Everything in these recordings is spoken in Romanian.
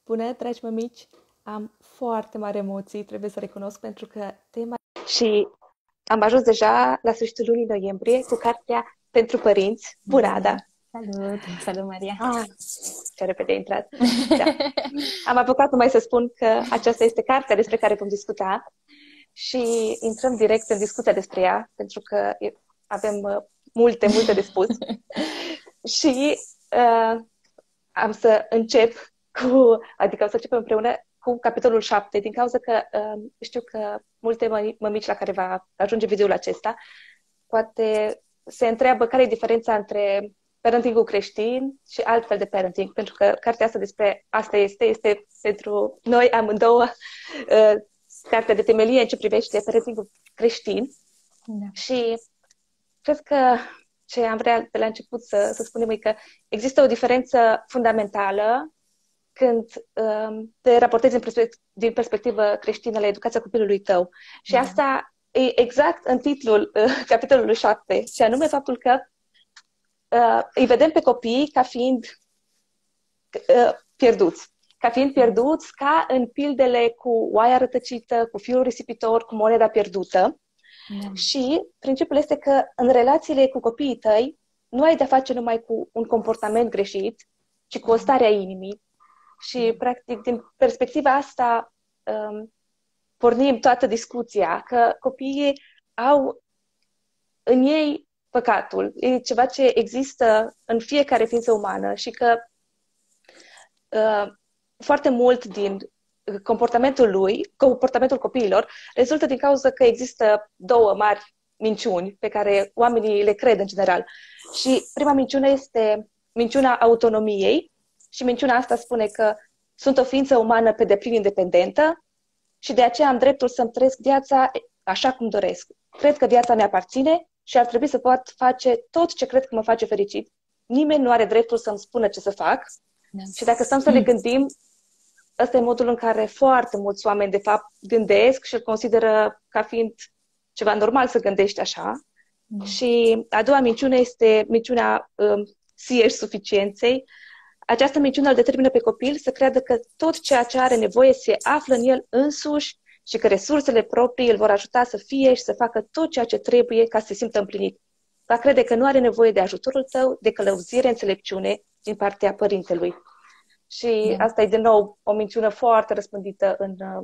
Bună, dragi mămici! Am foarte mari emoții, trebuie să recunosc, pentru că tema... Și am ajuns deja la sfârșitul lunii noiembrie cu cartea pentru părinți, Burada. Salut! Salut, Maria! Ce repede a intrat. Da. Am apucat numai să spun că aceasta este cartea despre care vom discuta și intrăm direct în discuția despre ea, pentru că avem multe de spus. Și am să încep adică o să începem împreună cu capitolul 7, din cauza că știu că multe mămici la care va ajunge videoul acesta poate se întreabă care e diferența între parenting-ul creștin și altfel de parenting, pentru că cartea asta despre asta este pentru noi amândouă cartea de temelie în ce privește parenting-ul creștin. Da. Și cred că ce am vrea de la început să spunem e că există o diferență fundamentală când te raportezi din perspectivă creștină la educația copilului tău. Și asta e exact în titlul capitolului 7, și anume faptul că îi vedem pe copii ca fiind pierduți. Ca fiind pierduți, ca în pildele cu oaia rătăcită, cu fiul risipitor, cu moneda pierdută. Și principiul este că în relațiile cu copiii tăi nu ai de-a face numai cu un comportament greșit, ci cu o stare a inimii. Și, practic, din perspectiva asta pornim toată discuția, că copiii au în ei păcatul. E ceva ce există în fiecare ființă umană și că foarte mult din comportamentul copiilor rezultă din cauza că există două mari minciuni pe care oamenii le cred în general. Și prima minciună este minciuna autonomiei, și minciuna asta spune că sunt o ființă umană pe deplin independentă și de aceea am dreptul să-mi trăiesc viața așa cum doresc. Cred că viața mea aparține și ar trebui să pot face tot ce cred că mă face fericit. Nimeni nu are dreptul să-mi spună ce să fac. Și dacă stăm să ne gândim, ăsta e modul în care foarte mulți oameni, de fapt, gândesc și îl consideră ca fiind ceva normal să gândești așa. Și a doua minciună este minciuna sieși suficienței. Această minciună îl determină pe copil să creadă că tot ceea ce are nevoie se află în el însuși și că resursele proprii îl vor ajuta să fie și să facă tot ceea ce trebuie ca să se simtă împlinit. Va crede că nu are nevoie de ajutorul tău, de călăuzire, înțelepciune din partea părintelui. Și asta e, din nou, o minciună foarte răspândită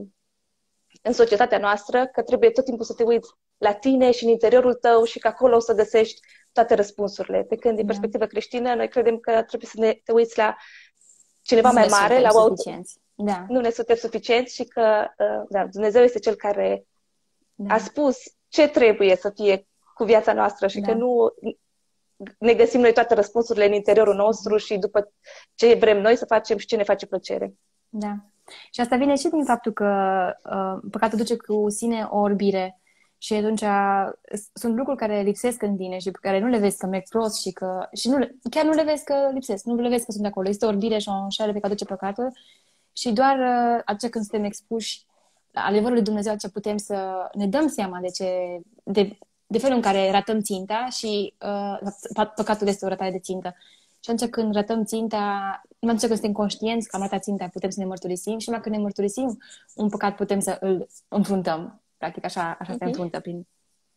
în societatea noastră, că trebuie tot timpul să te uiți la tine și în interiorul tău și că acolo o să găsești toate răspunsurile. Pe când, din perspectivă creștină, noi credem că trebuie să te uiți la cineva mai mare, la nu ne suntem suficienți și că Dumnezeu este Cel care a spus ce trebuie să fie cu viața noastră și că nu ne găsim noi toate răspunsurile în interiorul nostru și după ce vrem noi să facem și ce ne face plăcere. Da. Și asta vine și din faptul că păcatul duce cu sine o orbire și atunci sunt lucruri care lipsesc în tine și pe care nu le vezi că merg prost și chiar nu le vezi că lipsesc, nu le vezi că sunt acolo. Este o orbire și o înșelare pe care duce păcatul și doar atunci când suntem expuși la adevărul lui Dumnezeu, ce putem să ne dăm seama de felul în care ratăm ținta și păcatul este o ratare de țintă. Și atunci când ratăm ținta, numai atunci când suntem conștienți că am ratat ținta, putem să ne mărturisim și numai când ne mărturisim un păcat, putem să îl înfruntăm. Practic așa se înfruntă prin...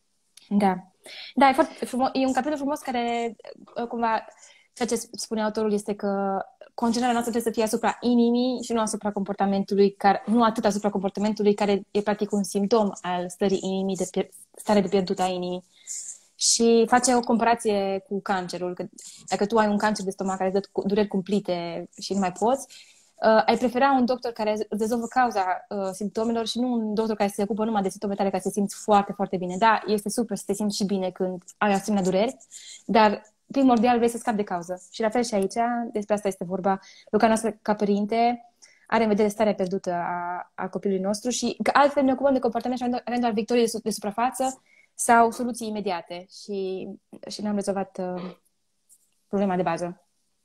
Da, e foarte frumos. E un capitol frumos care, cumva, ceea ce spune autorul este că concentrarea noastră trebuie să fie asupra inimii și nu asupra comportamentului, nu atât asupra comportamentului, care e practic un simptom al stării inimii, stare de pierdută a inimii. Și face o comparație cu cancerul. Că dacă tu ai un cancer de stomac care dă dureri cumplite și nu mai poți, ai prefera un doctor care rezolvă cauza simptomelor și nu un doctor care se ocupă numai de simptome tale ca să te simți foarte, foarte bine. Da, este super să te simți și bine când ai asemenea dureri, dar primordial vrei să scapi de cauză. Și la fel și aici, despre asta este vorba. Lucrarea noastră ca părinte are în vedere starea pierdută a copilului nostru și că altfel ne ocupăm de comportament și avem doar victorii de suprafață sau soluții imediate și ne-am rezolvat problema de bază.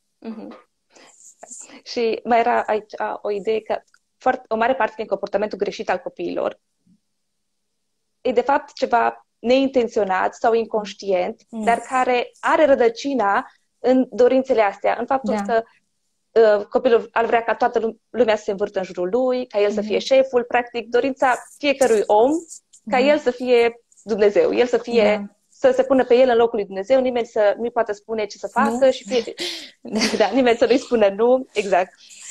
Și mai era aici o idee că o mare parte din comportamentul greșit al copiilor e de fapt ceva neintenționat sau inconștient, dar care are rădăcina în dorințele astea, în faptul că copilul ar vrea ca toată lumea să se învârtă în jurul lui, ca el să fie șeful, practic dorința fiecărui om ca el să fie Dumnezeu, el să fie, să se pună pe el în locul lui Dumnezeu, nimeni să nu-i poată spune ce să facă da, nimeni să nu-i spună nu, exact.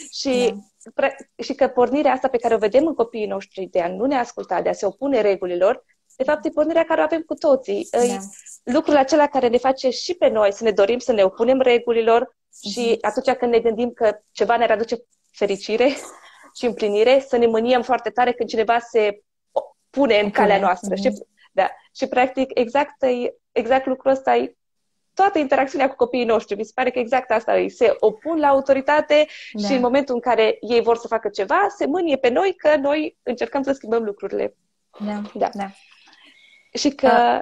Și că pornirea asta pe care o vedem în copiii noștri de a nu ne asculta, de a se opune regulilor, de fapt e pornirea care o avem cu toții. Lucrul acela care ne face și pe noi să ne dorim să ne opunem regulilor și atunci când ne gândim că ceva ne aduce fericire și împlinire, să ne mâniem foarte tare când cineva se pune în calea noastră. Și practic exact lucrul ăsta e toată interacțiunea cu copiii noștri. Mi se pare că exact asta e. Se opun la autoritate și în momentul în care ei vor să facă ceva, se mânie pe noi că noi încercăm să schimbăm lucrurile. Da. Și că...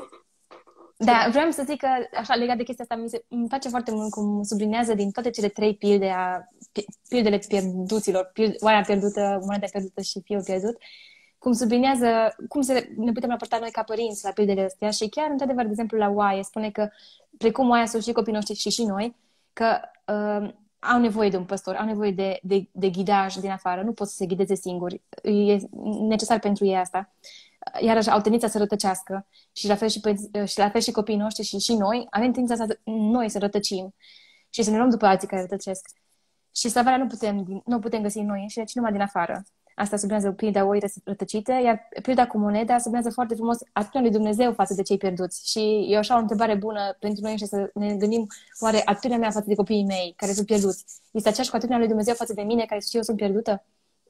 Da, vreau să zic că, așa, legat de chestia asta, îmi place foarte mult cum sublinează din toate cele 3 pildele pierduților, oarea pierdută, moneda pierdută și fiul pierdut, cum sublinează cum ne putem raporta noi ca părinți la pildele astea și chiar, într-adevăr, de exemplu, la oaie, spune că, precum oaia sunt și copiii noștri și noi, că au nevoie de un păstor, au nevoie de ghidaj din afară, nu pot să se ghideze singuri, e necesar pentru ei asta. Iarăși au tendința să rătăcească și la fel și copiii noștri și noi avem tendința noi să rătăcim și să ne luăm după alții care rătăcesc. Și salvarea nu putem găsi în noi și ci numai din afară. Asta sublinează pilda oii rătăcite, iar pilda cu moneda sublinează foarte frumos atitudinea lui Dumnezeu față de cei pierduți. Și e așa o întrebare bună pentru noi și să ne gândim, oare atitudinea mea față de copiii mei care sunt pierduți este aceeași cu atitudinea lui Dumnezeu față de mine care și eu sunt pierdută?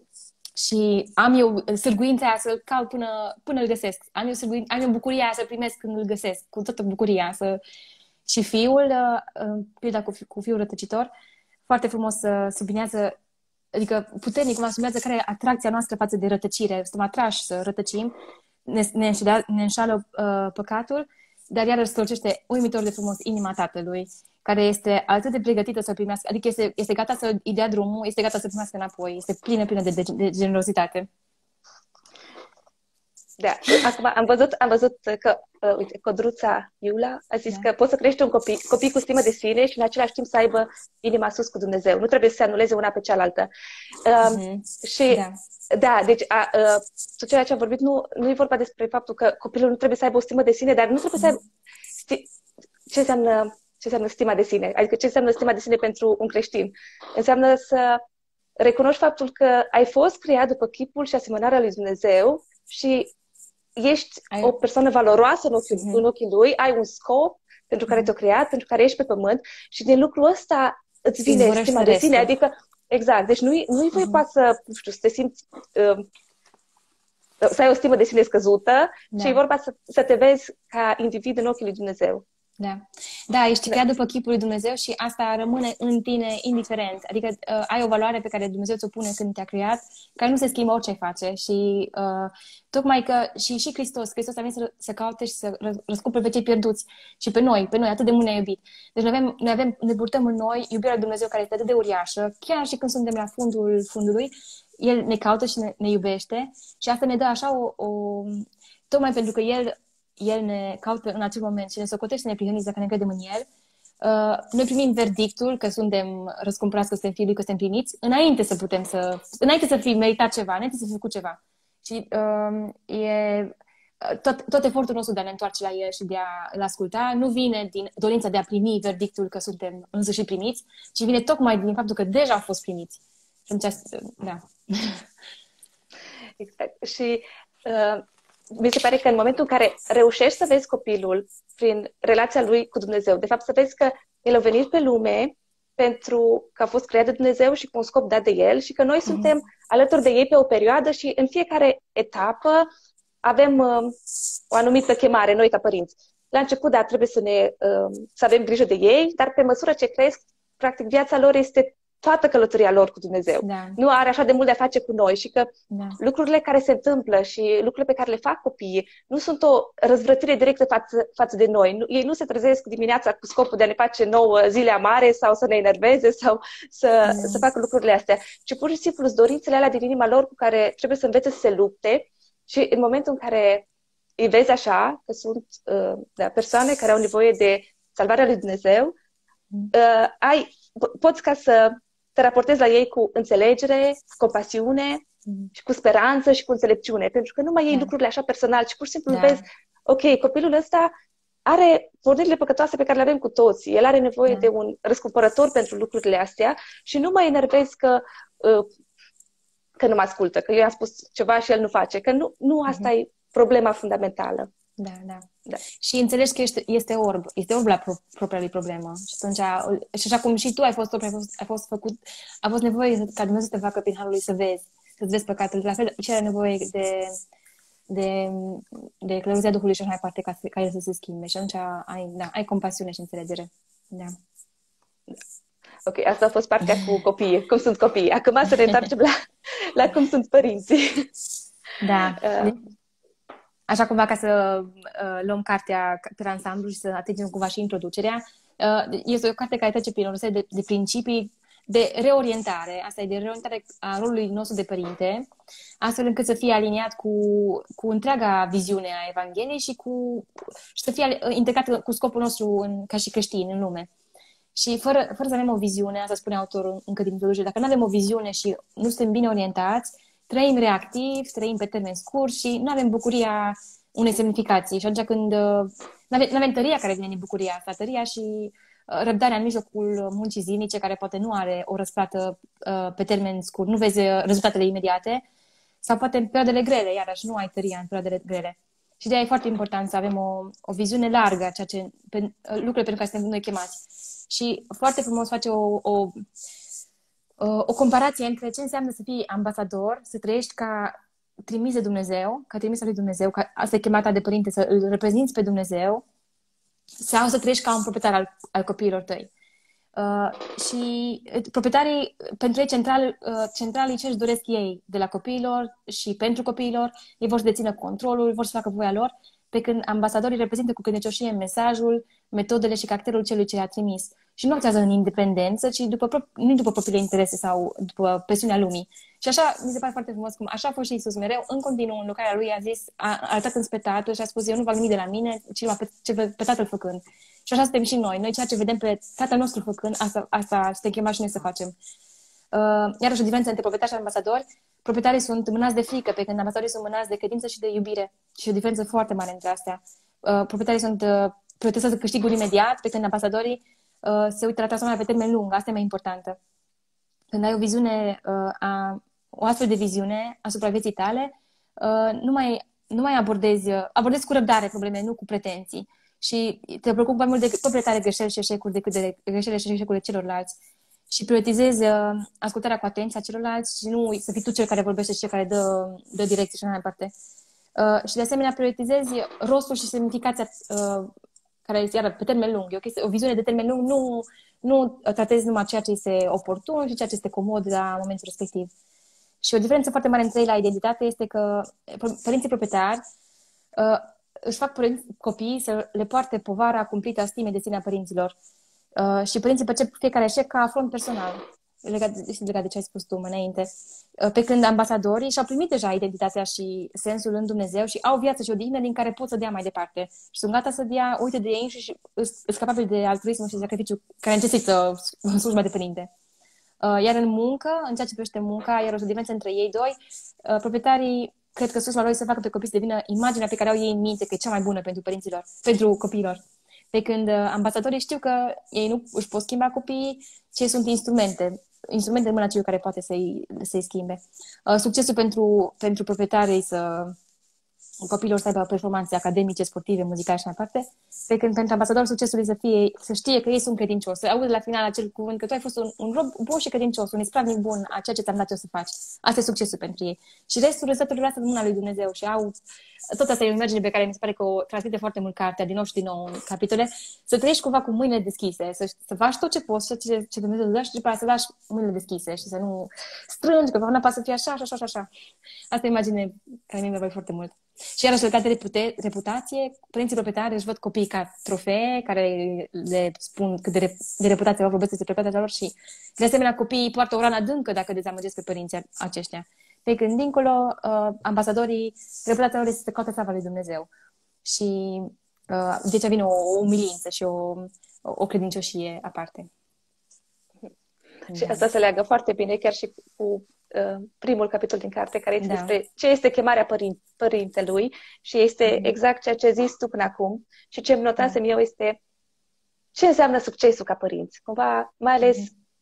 Și am eu sârguința aia să-l caut până îl găsesc. Am eu bucuria aia să-l primesc când îl găsesc, cu toată bucuria. Și fiul, pilda cu fiul rătăcitor, foarte frumos sublinează, adică puternic cum sublinează care e atracția noastră față de rătăcire. Suntem atrași să rătăcim, ne înșală păcatul, dar iarăși strălucește uimitor de frumos inima tatălui, care este atât de pregătită să primească, adică este gata să-i dea drumul, este gata să primească înapoi, este plină de generozitate. Da, acum am văzut că, uite, Codruța Iula a zis că poți să crești un copii cu stimă de sine și în același timp să aibă inima sus cu Dumnezeu. Nu trebuie să se anuleze una pe cealaltă. Și deci tot ceea ce am vorbit nu e vorba despre faptul că copilul nu trebuie să aibă o stimă de sine, dar nu trebuie să aibă... Ce înseamnă stima de sine? Adică ce înseamnă stima de sine pentru un creștin? Înseamnă să recunoști faptul că ai fost creat după chipul și asemănarea lui Dumnezeu și ești o persoană valoroasă în ochii lui, ai un scop pentru care te-a creat, pentru care ești pe pământ și din lucrul ăsta îți vine stima de sine. Adică, exact, deci nu-i vorba să te simți... să ai o stimă de sine scăzută, ci e vorba să te vezi ca individ în ochii lui Dumnezeu. Da, ești creat după chipul lui Dumnezeu și asta rămâne în tine indiferent. Adică ai o valoare pe care Dumnezeu ți-o pune când te-a creat, care nu se schimbă orice ai face. Și tocmai că și Hristos a venit să caute și să răscumpere pe cei pierduți și pe noi atât de mult ne-a iubit. Deci ne purtăm în noi iubirea lui Dumnezeu care este atât de uriașă, chiar și când suntem la fundul fundului, El ne caută și ne iubește și asta ne dă așa tocmai pentru că El ne caută în acel moment și ne socotește neprihăniți dacă ne credem în El. Noi primim verdictul că suntem răscumpărați, că suntem fii Lui, că suntem pliniți, înainte să fi meritat ceva, înainte să fi făcut ceva. Și tot efortul nostru de a ne întoarce la El și de a-L asculta nu vine din dorința de a primi verdictul că suntem însuși primiți, ci vine tocmai din faptul că deja au fost primiți. Și atunci, Exact. Și mi se pare că în momentul în care reușești să vezi copilul prin relația lui cu Dumnezeu, de fapt să vezi că el a venit pe lume pentru că a fost creat de Dumnezeu și cu un scop dat de El și că noi suntem alături de ei pe o perioadă și în fiecare etapă avem o anumită chemare, noi ca părinți. La început, trebuie să avem grijă de ei, dar pe măsură ce cresc, practic viața lor este toată călătoria lor cu Dumnezeu. Nu are așa de mult de a face cu noi și că lucrurile care se întâmplă și lucrurile pe care le fac copiii nu sunt o răzvrătire directă față de noi. Ei nu se trezesc dimineața cu scopul de a ne face 9 zile amare sau să ne enerveze sau să facă lucrurile astea, ci pur și simplu sunt dorințele alea din inima lor cu care trebuie să învețe să se lupte și în momentul în care îi vezi așa, că sunt persoane care au nevoie de salvarea lui Dumnezeu, poți ca să te raportezi la ei cu înțelegere, compasiune și cu speranță și cu înțelepciune, pentru că nu mai iei lucrurile așa personal, ci pur și simplu vezi, ok, copilul ăsta are pornirile păcătoase pe care le avem cu toții. El are nevoie de un răscumpărător pentru lucrurile astea și nu mă enervezi că nu mă ascultă, că eu i-am spus ceva și el nu face, că nu asta e problema fundamentală. Da. Și înțelegi că este orb la propria lui problemă. Și atunci, și așa cum și tu ai fost făcut, a fost nevoie ca Dumnezeu să te facă prin harul lui să-ți vezi păcatul. La fel, și are nevoie de călăuzia Duhului și așa mai departe ca el să se schimbe. Și atunci ai compasiune și înțelegere. Da. Ok, asta a fost partea cu copiii, cum sunt copiii. Acum să ne întoarcem la cum sunt părinții. Da. Așa cumva, ca să luăm cartea pe ansamblu și să atingem cumva și introducerea, este o carte care trece prin o serie de principii de reorientare. Asta e de reorientare a rolului nostru de părinte, astfel încât să fie aliniat cu întreaga viziune a Evangheliei și să fie integrat cu scopul nostru ca și creștini în lume. Și fără să avem o viziune, asta spune autorul încă din introducere, dacă nu avem o viziune și nu suntem bine orientați, trăim reactiv, trăim pe termen scurt și nu avem bucuria unei semnificații. Și atunci când nu avem tăria care vine din bucuria asta, tăria și răbdarea în mijlocul muncii zilnice, care poate nu are o răsplată pe termen scurt, nu vezi rezultatele imediate, sau poate în perioadele grele, iarăși nu ai tăria în perioadele grele. Și de aia e foarte important să avem o viziune largă a lucrurile pentru care suntem noi chemați. Și foarte frumos face o comparație între ce înseamnă să fii ambasador, să trăiești ca trimis de Dumnezeu, ca trimis al lui Dumnezeu, ca asta e chemata de părinte, să îl reprezinți pe Dumnezeu, sau să trăiești ca un proprietar al copiilor tăi. Și proprietarii, pentru ei, centralii ce își doresc ei de la copiilor și pentru copiilor, ei vor să dețină controlul, vor să facă voia lor, pe când ambasadorii reprezintă cu credincioșie mesajul, metodele și caracterul celui ce i-a trimis. Și nu acționează în independență, ci nu după propriile interese sau după presiunea lumii. Și așa, mi se pare foarte frumos cum așa a fost și Iisus mereu, în continuu, în lucrarea lui a arătat înspre Tatăl și a spus, eu nu fac nimic de la mine, ci pe Tatăl făcând. Și așa suntem și noi. Noi ceea ce vedem pe Tatăl nostru făcând, asta suntem chemați și noi să facem. Iarăși o diferență între proprietari și ambasadori. Proprietarii sunt mânați de frică, pe când ambasadorii sunt mânați de credință și de iubire. Și o diferență foarte mare între astea. Proprietarii prioritizează câștigul imediat, pe când ambasadorii se uită la transformarea pe termen lung. Asta e mai importantă. Când ai o viziune, o astfel de viziune asupra vieții tale, nu mai abordezi cu răbdare probleme, nu cu pretenții. Și te preocupi mai mult de proprietare greșeli și eșecuri decât de greșelile și eșecurile celorlalți. Și prioritizezi ascultarea cu atenție a celorlalți și nu să fii tu cel care vorbește și cel care dă direcție și așa mai departe. Și de asemenea prioritizezi rostul și semnificația care este iară pe termen lung. E o viziune de termen lung, nu tratezi numai ceea ce este oportun și ceea ce este comod la momentul respectiv. Și o diferență foarte mare între ei la identitate este că părinții proprietari își fac copiii să le poarte povara cumplită a stimei de sine a părinților. Și părinții percep fiecare eșec ca afront personal, legat de ce ai spus tu mai înainte. Pe când ambasadorii și-au primit deja identitatea și sensul în Dumnezeu și au viață și odihnă din care pot să dea mai departe. Și sunt gata să dea, uite de ei și sunt capabili de altruism și de sacrificiu care necesită slujba de părinte. Iar în muncă, în ceea ce privește munca, iar o diferență între ei doi, proprietarii cred că slujba lor să facă pe copii să devină imaginea pe care au ei în minte, că e cea mai bună pentru copiilor. Pe când ambasadorii știu că ei nu își pot schimba copiii, ci sunt instrumente în mâna celui care poate să-i schimbe. Succesul pentru proprietarii copiilor să aibă performanțe academice, sportive, muzicale și mai departe, pe când pentru ambasador succesul să știe că ei sunt credincioși, să audă la final acel cuvânt că tu ai fost un rob bun și credincios, un ispravnic bun a ceea ce ți-am dat eu să faci. Asta e succesul pentru ei. Și rezultatul lasă în mâna lui Dumnezeu și tot asta e o imagine pe care mi se pare că o transmite foarte mult cartea, din nou și din nou în capitole, să trăiești cumva cu mâinile deschise, să faci tot ce poți, ce Dumnezeu îți dă și după aceea să lași mâinile deschise și să nu strângi, că nu poate să fie așa. Asta e o imagine care mi-e nevoie foarte mult. Și iarăși legat de reputație, părinții proprietari își văd copiii ca trofee, care le spun cât de reputație vor vorbesc despre proprietatea lor și, de asemenea, copiii poartă o rană adâncă dacă dezamăgesc pe părinții aceștia. Pe când, dincolo, ambasadorii, reputația lor este să caute slava lui Dumnezeu. Și de ce vine o umilință și o credincioșie aparte. Și asta se leagă foarte bine chiar și cu primul capitol din carte, care este despre ce este chemarea părintelui și este exact ceea ce ai zis tu până acum și ce îmi notasem eu este ce înseamnă succesul ca părinți. Cumva, mai ales,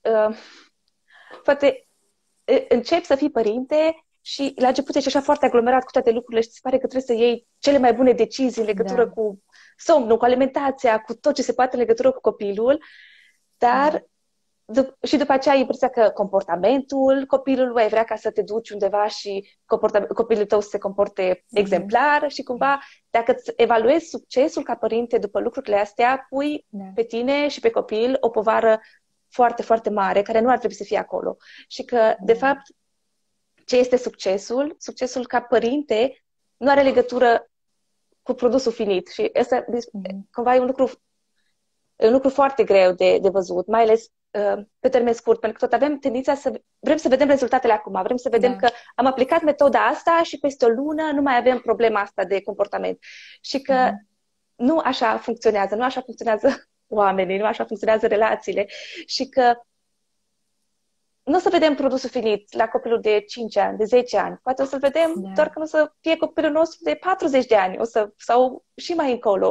poate începi să fii părinte și la început ești așa foarte aglomerat cu toate lucrurile și ți se pare că trebuie să iei cele mai bune decizii în legătură cu somnul, cu alimentația, cu tot ce se poate în legătură cu copilul, dar și după aceea ai impresia că comportamentul copilului ai vrea ca să te duci undeva și copilul tău să se comporte exemplar și cumva dacă îți evaluezi succesul ca părinte după lucrurile astea, pui pe tine și pe copil o povară foarte, foarte mare care nu ar trebui să fie acolo. Și că, de fapt, ce este succesul? Succesul ca părinte nu are legătură cu produsul finit. Și ăsta, cumva, e un lucru foarte greu de văzut, mai ales pe termen scurt, pentru că tot avem tendința să vrem să vedem rezultatele acum, vrem să vedem că am aplicat metoda asta și peste o lună nu mai avem problema asta de comportament. Și că nu așa funcționează, nu așa funcționează oamenii, nu așa funcționează relațiile și că nu o să vedem produsul finit la copilul de 5 ani, de 10 ani. Poate o să vedem doar că nu o să fie copilul nostru de 40 de ani sau și mai încolo.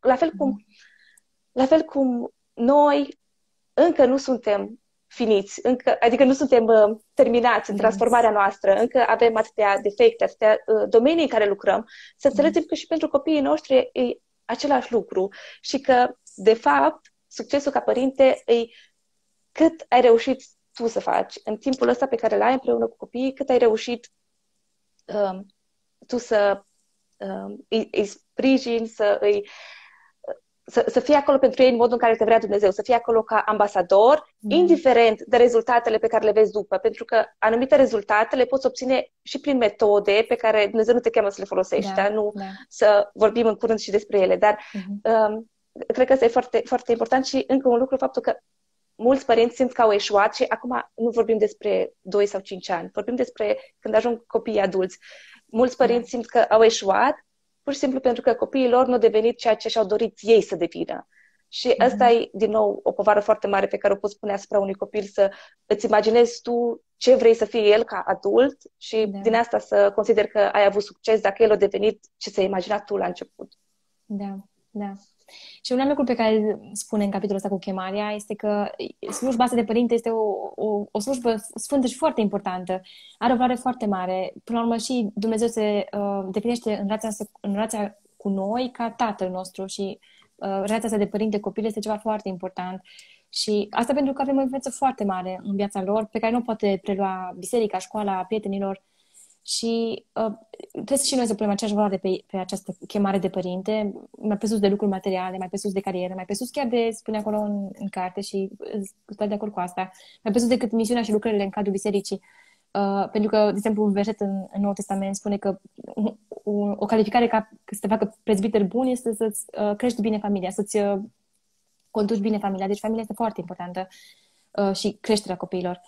La fel cum noi încă nu suntem finiți, adică nu suntem terminați în transformarea noastră, încă avem atâtea defecte, atâtea domenii în care lucrăm, să înțelegem că și pentru copiii noștri e același lucru și că, de fapt, succesul ca părinte e cât ai reușit tu să faci în timpul ăsta pe care l-ai împreună cu copiii, cât ai reușit tu să îi sprijini, să fie acolo pentru ei în modul în care te vrea Dumnezeu, să fie acolo ca ambasador, indiferent de rezultatele pe care le vezi după, pentru că anumite rezultate le poți obține și prin metode pe care Dumnezeu nu te cheamă să le folosești, să vorbim în curând și despre ele, dar cred că asta e foarte, foarte important și încă un lucru, faptul că mulți părinți simt că au eșuat și acum nu vorbim despre 2 sau 5 ani, vorbim despre când ajung copiii adulți. Mulți părinți simt că au eșuat pur și simplu pentru că copiii lor nu au devenit ceea ce și-au dorit ei să devină. Și asta e, din nou, o povară foarte mare pe care o poți pune asupra unui copil, să îți imaginezi tu ce vrei să fie el ca adult și din asta să consideri că ai avut succes dacă el a devenit ce ți-ai imaginat tu la început. Da. Și un alt lucru pe care îl spune în capitolul ăsta cu chemarea este că slujba asta de părinte este o slujbă sfântă și foarte importantă. Are o valoare foarte mare. Până la urmă și Dumnezeu se definește în relația cu noi ca Tatăl nostru și relația asta de părinte-copil este ceva foarte important. Și asta pentru că avem o influență foarte mare în viața lor, pe care nu poate prelua biserica, școala, prietenilor. Și trebuie și noi să punem aceeași valoare pe această chemare de părinte, mai pe sus de lucruri materiale, mai pe sus de carieră, mai pe sus chiar de, spune acolo în carte și stau de acord cu asta, mai pe sus decât misiunea și lucrările în cadrul bisericii. Pentru că, de exemplu, un verset în Noul Testament spune că o calificare ca să te facă prezbiter bun este să-ți crești bine familia, să-ți conduci bine familia. Deci familia este foarte importantă și creșterea copiilor.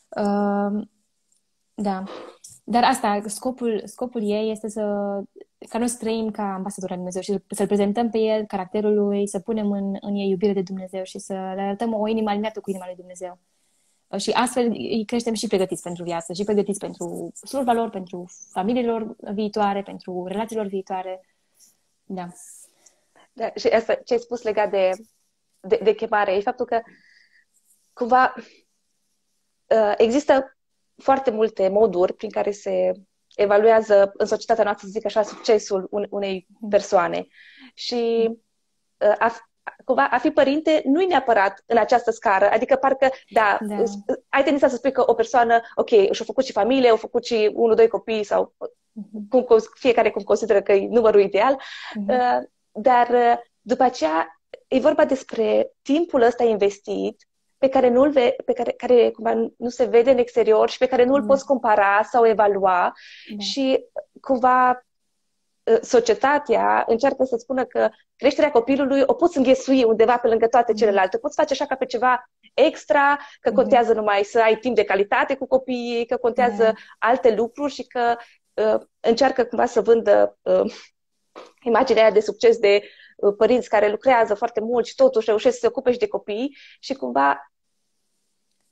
Da. Dar asta, scopul ei este ca noi să trăim ca ambasadori al Dumnezeu și să-L prezentăm pe El, caracterul Lui, să punem în ei iubire de Dumnezeu și să le arătăm o inimă alineată cu inima lui Dumnezeu. Și astfel îi creștem și pregătiți pentru viață, și pregătiți pentru slujba lor, pentru familiilor viitoare, pentru relațiilor viitoare. Da. Și asta ce ai spus legat de chemare, e faptul că cumva există foarte multe moduri prin care se evaluează în societatea noastră, să zic așa, succesul unei persoane. Și cumva a fi părinte nu e neapărat în această scară, adică parcă, ai tendința să spui că o persoană, ok, și-a făcut și familie, a făcut și 1-2 copii sau fiecare cum consideră că e numărul ideal, dar după aceea e vorba despre timpul ăsta investit pe care care cumva nu se vede în exterior și pe care nu îl poți compara sau evalua și cumva societatea încearcă să spună că creșterea copilului o poți înghesui undeva pe lângă toate celelalte. Poți face așa ca pe ceva extra, că contează numai să ai timp de calitate cu copiii, că contează alte lucruri și că încearcă cumva să vândă imaginea de succes de părinți care lucrează foarte mult și totuși reușesc să se ocupe și de copii și cumva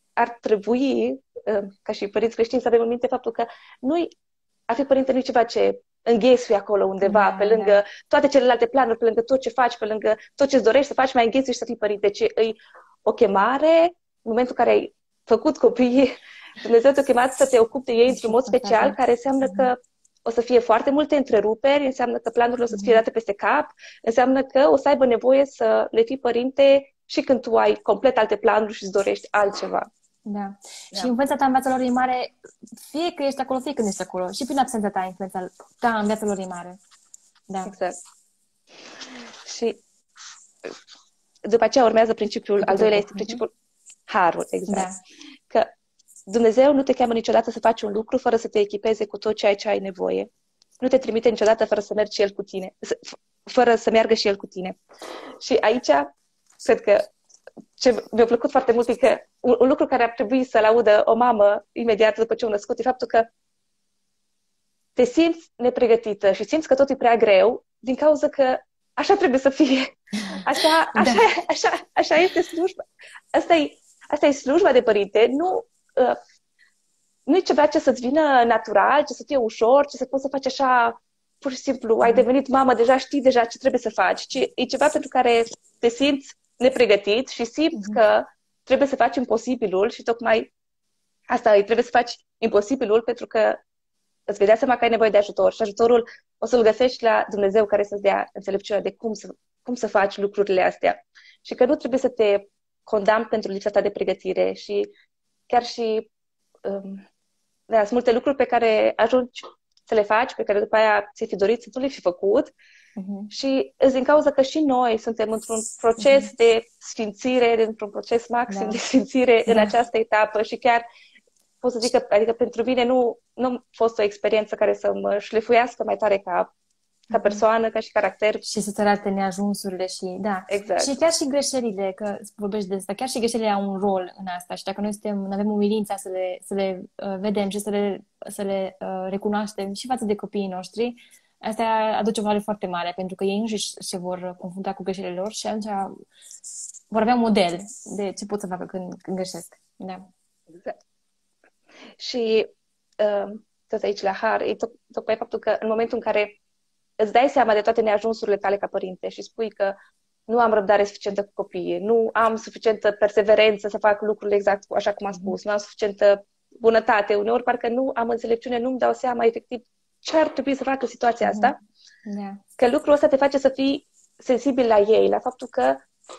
ar trebui, ca și părinți creștini, să avem în minte faptul că a fi părinte nu e ceva ce înghesui acolo undeva, pe lângă toate celelalte planuri, pe lângă tot ce faci, pe lângă tot ce-ți dorești să faci, mai înghesui și să fii părinte. Ci e o chemare, în momentul în care ai făcut copiii, Dumnezeu te-a chemat să te ocupi de ei într-un mod special, care înseamnă că o să fie foarte multe întreruperi, înseamnă că planurile o să fie date peste cap, înseamnă că o să aibă nevoie să le fii părinte și când tu ai complet alte planuri și îți dorești altceva. Da. Și influența ta în viața lor e mare, fie că ești acolo, fie că nu ești acolo. Și prin absența ta, influența ta în viața lor e mare. Da. Exact. Și după aceea urmează principiul, al doilea este principiul harul, exact. Da. Că Dumnezeu nu te cheamă niciodată să faci un lucru fără să te echipeze cu tot ce ai nevoie. Nu te trimite niciodată fără să mergi și El cu tine, fără să meargă și El cu tine. Și aici, cred că ce mi-a plăcut foarte mult e că un lucru care ar trebui să-l audă o mamă imediat după ce o născut e faptul că te simți nepregătită și simți că tot e prea greu din cauza că așa trebuie să fie. Așa este slujba. Asta e slujba de părinte. Nu e ceva ce să-ți vină natural, ce să fie ușor, ce să poți să faci așa pur și simplu. Ai devenit mamă, deja știi deja ce trebuie să faci. Ci e ceva pentru care te simți nepregătit și simți că trebuie să faci imposibilul și tocmai asta e, trebuie să faci imposibilul pentru că îți vei da seama că ai nevoie de ajutor și ajutorul o să-l găsești la Dumnezeu care să-ți dea înțelepciunea de cum să faci lucrurile astea. Și că nu trebuie să te condamni pentru lipsa ta de pregătire și chiar și sunt multe lucruri pe care ajungi să le faci, pe care după aia ți-ai fi dorit să nu le fi făcut și din cauza că și noi suntem într-un proces de sfințire, într-un proces maxim de sfințire în această etapă și chiar pot să zic că, adică pentru mine nu a fost o experiență care să mă șlefuiască mai tare ca persoană, ca și caracter. Și să-ți arate neajunsurile și, da. Exact. Și chiar și greșelile, că vorbești de asta, chiar și greșelile au un rol în asta și dacă noi avem umilința să le vedem și să le recunoaștem și față de copiii noștri, asta aduce o valoare foarte mare, pentru că ei înșiși se vor confrunta cu greșelile lor și atunci vor avea un model de ce pot să facă când greșesc. Da. Exact. Și tot aici la har, e tocmai faptul că în momentul în care îți dai seama de toate neajunsurile tale ca părinte și spui că nu am răbdare suficientă cu copiii, nu am suficientă perseverență să fac lucrurile exact așa cum am spus, nu am suficientă bunătate, uneori parcă nu am înțelepciune, nu-mi dau seama efectiv ce ar trebui să fac în situația asta, că lucrul ăsta te face să fii sensibil la ei, la faptul că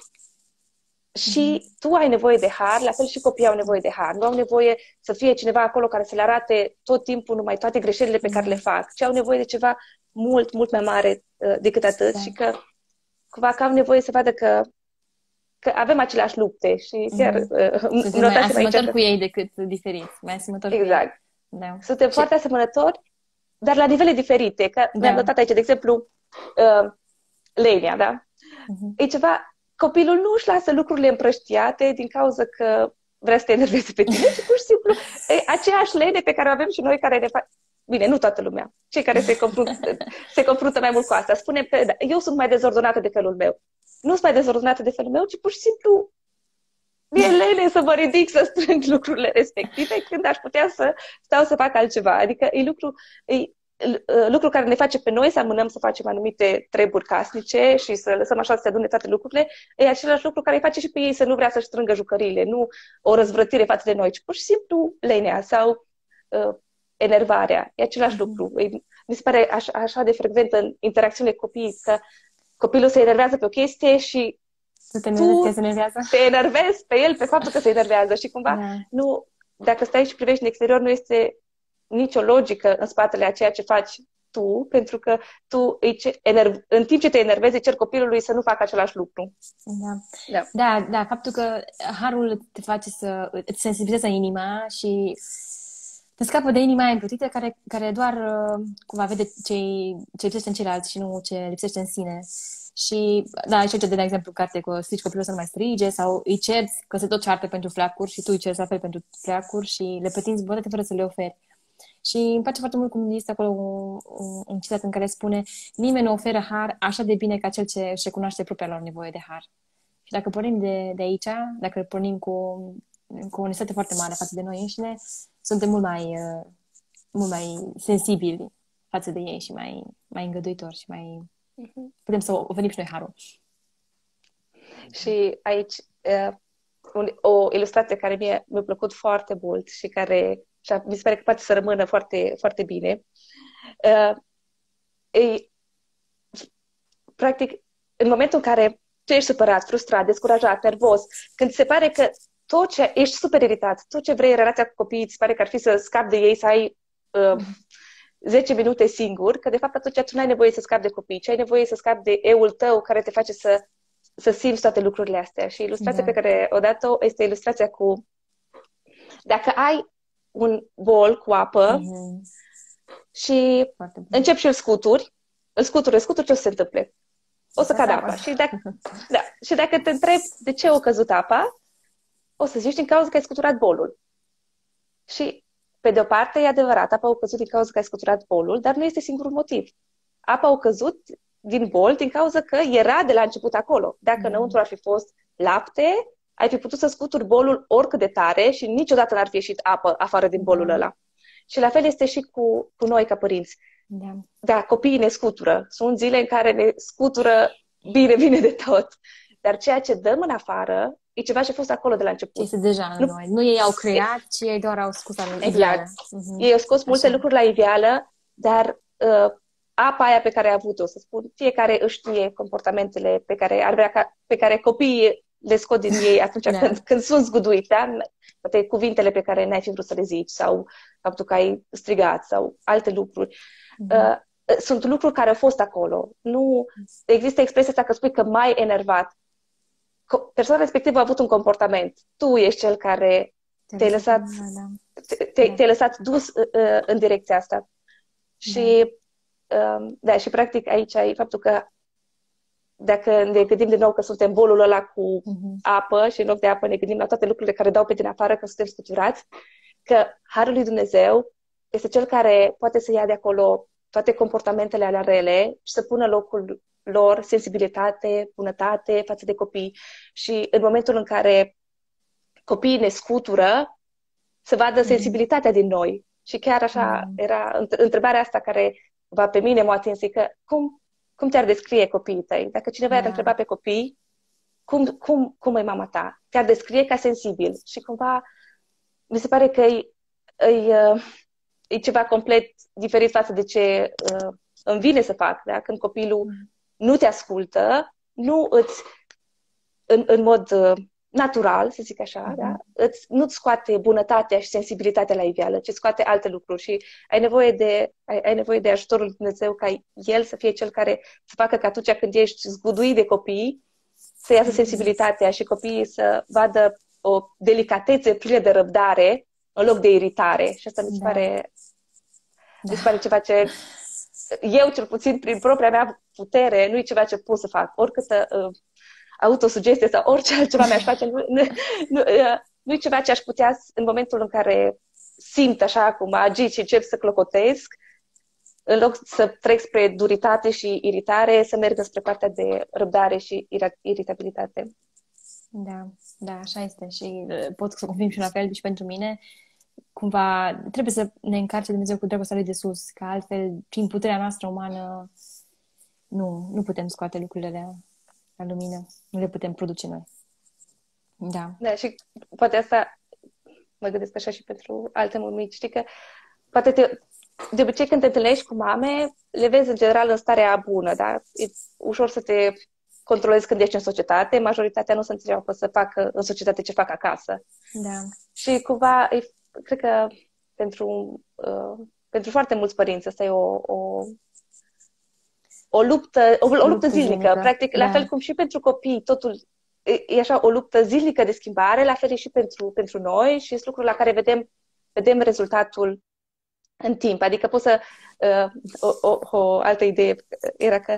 și tu ai nevoie de har, la fel și copiii au nevoie de har. Nu au nevoie să fie cineva acolo care să le arate tot timpul numai toate greșelile pe care le fac, ci au nevoie de ceva mult, mult mai mare decât atât și că cumva că au nevoie să vadă că avem aceleași lupte și chiar mai asemănători cu ei decât diferiți. Mai asemănători exact. Cu ei. Da. Suntem foarte asemănători, dar la nivele diferite. Că mi-am notat aici, de exemplu, Lenia, da? E ceva... Copilul nu își lasă lucrurile împrăștiate din cauza că vrea să te enerveze pe tine, ci pur și simplu e aceeași lene pe care o avem și noi care ne fac... Bine, nu toată lumea. Cei care se confruntă mai mult cu asta. Spune că eu sunt mai dezordonată de felul meu. Nu sunt mai dezordonată de felul meu, ci pur și simplu mi-e lene să mă ridic să strâng lucrurile respective când aș putea să stau să fac altceva. Adică lucru care ne face pe noi să amânăm să facem anumite treburi casnice și să lăsăm așa să se adune toate lucrurile, e același lucru care îi face și pe ei să nu vrea să-și strângă jucăriile, nu o răzvrătire față de noi, ci pur și simplu lenea sau enervarea. E același lucru. Mi se pare așa de frecvent în interacțiunile cu copiii că copilul se enervează pe o chestie și tu te enervezi pe el pe faptul că se enervează și cumva nu, dacă stai și privești în exterior, nu este nicio logică în spatele a ceea ce faci tu, pentru că tu în timp ce te enervezi, cer copilului să nu facă același lucru. Da, faptul că harul te face să îți sensibilizeze inima și te scapă de inima aia împlutită care doar cumva vede ce lipsește în ceilalți și nu ce lipsește în sine. Și, aici de exemplu, carte că strici copilul să nu mai strige sau îi cerți că se tot ceartă pentru fleacuri și tu îi cerți la fel pentru fleacuri și le pretinzi bătate fără să le oferi. Și îmi place foarte mult cum este acolo un citat în care spune: nimeni nu oferă har așa de bine ca cel ce își recunoaște propria lor nevoie de har. Și dacă pornim de aici, dacă pornim cu cu o onestitate foarte mare față de noi înșine, suntem mult mai sensibili față de ei și mai îngăduitori și mai putem să oferim și noi harul. Și aici o ilustrație care mi-a plăcut foarte mult și care mi se pare că poate să rămână foarte, foarte bine. Practic, în momentul în care tu ești supărat, frustrat, descurajat, nervos, când se pare că ești super iritat, tot ce vrei în relația cu copiii, îți pare că ar fi să scapi de ei, să ai 10 minute singur, că de fapt atunci tu nu ai nevoie să scapi de copii, ci ai nevoie să scapi de eul tău care te face să simți toate lucrurile astea. Și ilustrația pe care o dat-o este ilustrația cu dacă ai un bol cu apă și începi și îl scuturi, ce o să se întâmple? O să cadă apa. Și dacă te întrebi de ce a căzut apa, o să zici din cauza că ai scuturat bolul. Și pe de o parte, e adevărat, apa a căzut din cauza că ai scuturat bolul, dar nu este singurul motiv. Apa a căzut din bol din cauza că era de la început acolo. Dacă înăuntru ar fi fost lapte, ai fi putut să scuturi bolul oricât de tare și niciodată n-ar fi ieșit apă afară din bolul ăla. Și la fel este și cu noi ca părinți. Da, copiii ne scutură. Sunt zile în care ne scutură bine de tot. Dar ceea ce dăm în afară e ceva ce a fost acolo de la început. Ce este deja în noi. Nu ei au creat, ci ei doar au scos la iveală. Ei au scos multe lucruri la iveală, dar apa aia pe care a avut-o, să spun, fiecare își știe comportamentele pe care copiii le scot din ei atunci când sunt zguduiți, da? Poate cuvintele pe care n-ai fi vrut să le zici sau faptul că ai strigat sau alte lucruri. Sunt lucruri care au fost acolo. Nu există expresia asta că spui că m-ai enervat. Persoana respectivă a avut un comportament. Tu ești cel care te-ai lăsat dus în direcția asta. Și și practic aici e faptul că dacă ne gândim din nou că suntem bolul ăla cu apă și în loc de apă ne gândim la toate lucrurile care dau pe din afară că suntem scuturați, că Harul lui Dumnezeu este cel care poate să ia de acolo toate comportamentele alea rele și să pună locul lor sensibilitate, bunătate față de copii. Și în momentul în care copiii ne scutură, să vadă sensibilitatea din noi. Și chiar așa era întrebarea asta care pe mine m-a atins, că cum te-ar descrie copiii tăi? Dacă cineva ar întreba pe copii, cum e mama ta? Te-ar descrie ca sensibil. Și cumva mi se pare că e ceva complet diferit față de ce îmi vine să fac. Da? Când copilul nu te ascultă, nu îți, în mod natural, să zic așa, da? Nu-ți scoate bunătatea și sensibilitatea la iveală, ci scoate alte lucruri și ai nevoie de ajutorul lui Dumnezeu ca El să fie cel care să facă că atunci când ești zguduit de copii, să iasă sensibilitatea și copiii să vadă o delicatețe plină de răbdare în loc de iritare. Și asta mi se pare ceva ce eu, cel puțin, prin propria mea putere, nu e ceva ce pot să fac. Oricâtă autosugestie sau orice altceva mi-aș face, nu e ceva ce aș putea, în momentul în care simt așa cum agit și încep să clocotesc, în loc să trec spre duritate și iritare, să merg spre partea de răbdare și iritabilitate. Da, așa este și pot să confirm și la fel și pentru mine. Cumva trebuie să ne încarce Dumnezeu cu dragostea lui de sus, că altfel, prin puterea noastră umană, nu putem scoate lucrurile la lumină, nu le putem produce noi. Da, și poate asta mă gândesc așa și pentru alte mămici, știi că poate de obicei când te întâlnești cu mame, le vezi în general în starea bună, da? E ușor să te controlezi când ești în societate, majoritatea nu se înțelegeau să facă în societate ce fac acasă. Da. Și cumva, cred că pentru foarte mulți părinți asta e o luptă zilnică. Practic, la fel cum și pentru copii, totul e așa o luptă zilnică de schimbare, la fel e și pentru noi și sunt lucruri la care vedem rezultatul în timp. Adică poți să... o altă idee era că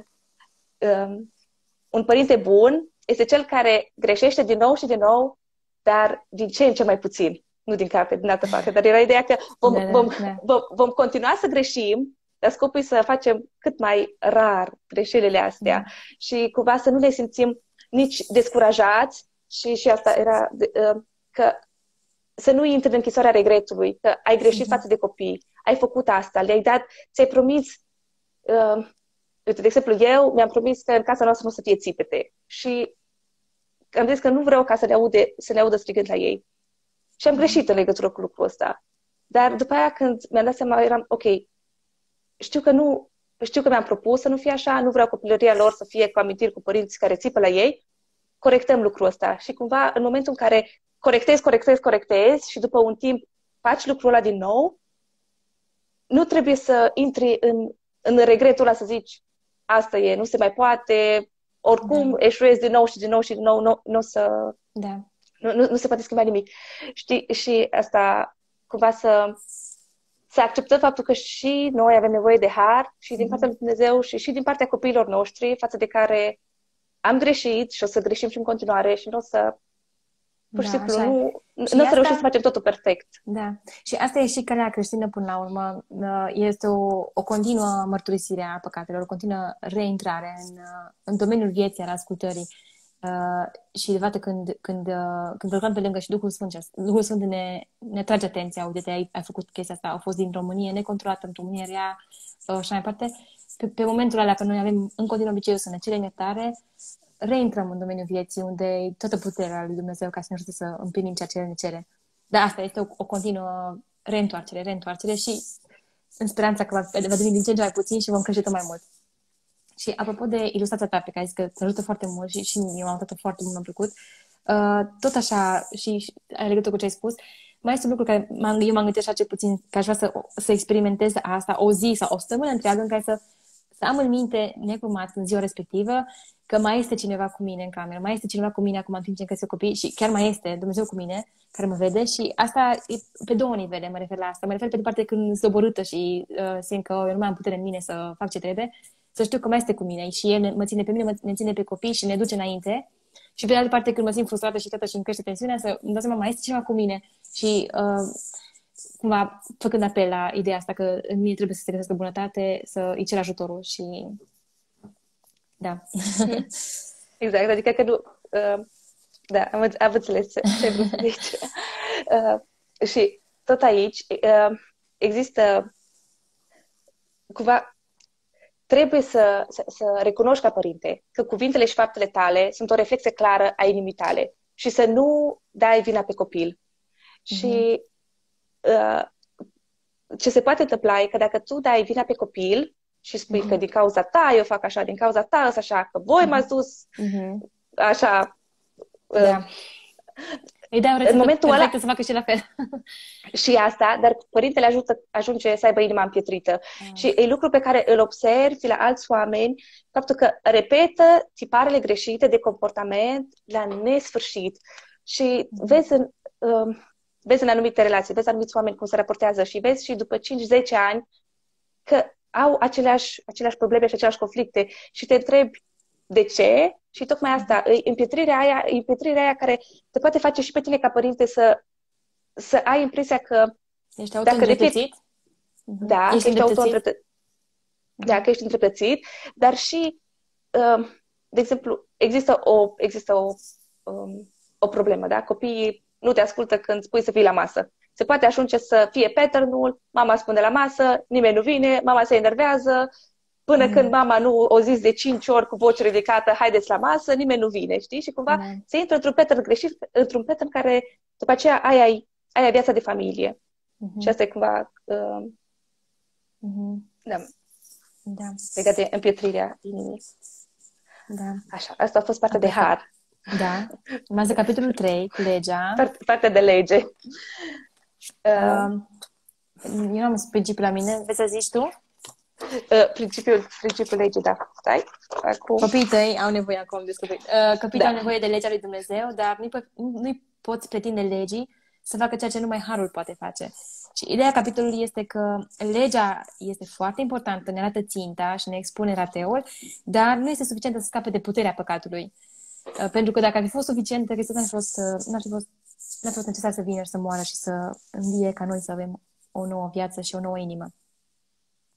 un părinte bun este cel care greșește din nou și din nou, dar din ce în ce mai puțin. Nu din capete, din altă parte. Dar era ideea că vom continua să greșim, dar scopul e să facem cât mai rar greșelile astea și cumva să nu ne simțim nici descurajați și asta era că să nu intri în închisoarea regretului, că ai greșit față de copii, ai făcut asta, le-ai dat, ți-ai promis, uite, de exemplu, eu mi-am promis că în casa noastră nu o să fie țipete și am zis că nu vreau ca să ne audă strigând la ei. Și am greșit în legătură cu lucrul ăsta. Dar după aia când mi-am dat seama, eram, ok, știu că mi-am propus să nu fie așa, nu vreau copilăria lor să fie cu amintiri cu părinți care țipă la ei, corectăm lucrul ăsta. Și cumva, în momentul în care corectezi și după un timp faci lucrul ăla din nou, nu trebuie să intri în regretul ăla să zici, asta e, nu se mai poate, oricum eșuezi din nou și din nou și din nou, nu se poate schimba nimic. Știi? Și asta, cumva să acceptăm faptul că și noi avem nevoie de har și din partea lui Dumnezeu și din partea copiilor noștri, față de care am greșit și o să greșim și în continuare și nu o să pur și simplu nu o să reușim să facem totul perfect. Da. Și asta e și calea creștină până la urmă. Este o continuă mărturisire a păcatelor, o continuă reintrare în domeniul vieții, al ascultării. Și de fapt când lucrăm pe lângă și Duhul Sfânt ne trage atenția, uite, ai făcut chestia asta, au fost din România necontrolată, în România rea, și așa mai departe. Pe momentul ăla, că noi avem în continuu obiceiul să ne cerem iertare, reintrăm în domeniul vieții, unde e toată puterea lui Dumnezeu ca să ne ajute să împlinim ceea ce ne cere. Dar asta este o continuă reîntoarcere și în speranța că va deveni din ce în ce mai puțin și vom crește tot mai mult. Și apropo de ilustrația ta pe care ai zis că te ajută foarte mult și eu am notat foarte mult, mi-a plăcut, tot așa și în legătură cu ce ai spus, mai este un lucru care eu m-am gândit așa cel puțin că aș vrea să experimentez asta o zi sau o săptămână întreagă în care să am în minte necrumat în ziua respectivă că mai este cineva cu mine în cameră, mai este cineva cu mine acum în timp ce cresc copii și chiar mai este Dumnezeu cu mine care mă vede și asta e pe două nivele, mă refer la asta. Mă refer pe de parte când sunt doborâtă și simt că eu nu mai am putere în mine să fac ce trebuie, să știu că mai este cu mine și El mă ține pe mine, ne ține pe copii și ne duce înainte. Și pe de altă parte, când mă simt frustrată și toată și îmi crește tensiunea, să îmi dau seama, mai este cineva cu mine. Și cumva, făcând apel la ideea asta că în mine trebuie să se găsească bunătate, să îi cer ajutorul și... Da. Exact, adică că nu... Da, am înțeles ce ai vrut să zici. Și tot aici există cumva... Trebuie să recunoști ca părinte că cuvintele și faptele tale sunt o reflexie clară a inimii tale și să nu dai vina pe copil. Și ce se poate întâmpla e că dacă tu dai vina pe copil și spui că din cauza ta eu fac așa, din cauza ta îs așa, că voi m-ați dus așa... Da. Îi dai o rețetă perfectă să facă și la fel. Și asta, dar părintele ajunge să aibă inima împietrită. Și e lucru pe care îl observi la alți oameni, faptul că repetă tiparele greșite de comportament la nesfârșit. Și vezi în anumite relații, vezi anumiți oameni cum se raportează și vezi și după 5-10 ani că au aceleași probleme și aceleași conflicte și te întrebi de ce? Și tocmai asta, împietrirea aia care te poate face și pe tine ca părinte să ai impresia că ești auto-îndreptățit? Da, că ești auto-îndreptățit. Da, că ești îndreptățit, dar și, de exemplu, există o problemă, da? Copiii nu te ascultă când spui să fii la masă. Se poate ajunge să fie pattern-ul, mama spune la masă, nimeni nu vine, mama se enervează, până când mama nu o zis de 5 ori cu voce ridicată, haideți la masă, nimeni nu vine, știi? Și cumva se intră într-un pattern greșit, într-un pattern care după aceea ai viața de familie. Și asta e cumva legat de împietrirea inimii. Da. Așa, asta a fost partea de har. Da. Urmează capitolul 3, cu legea. Partea de lege. Eu nu am principiul la mine. Vrei să zici tu? Principiul legii, da. Stai. Acum. Copiii tăi au nevoie acum de copiii au nevoie de legea lui Dumnezeu, dar nu-i poți pretinde legii să facă ceea ce numai harul poate face. Și ideea capitolului este că legea este foarte importantă, ne arată ținta și ne expune rateul, dar nu este suficientă să scape de puterea păcatului. Pentru că dacă ar fi fost suficientă, Hristos n-ar fi fost necesar să vină și să moară și să învie ca noi să avem o nouă viață și o nouă inimă.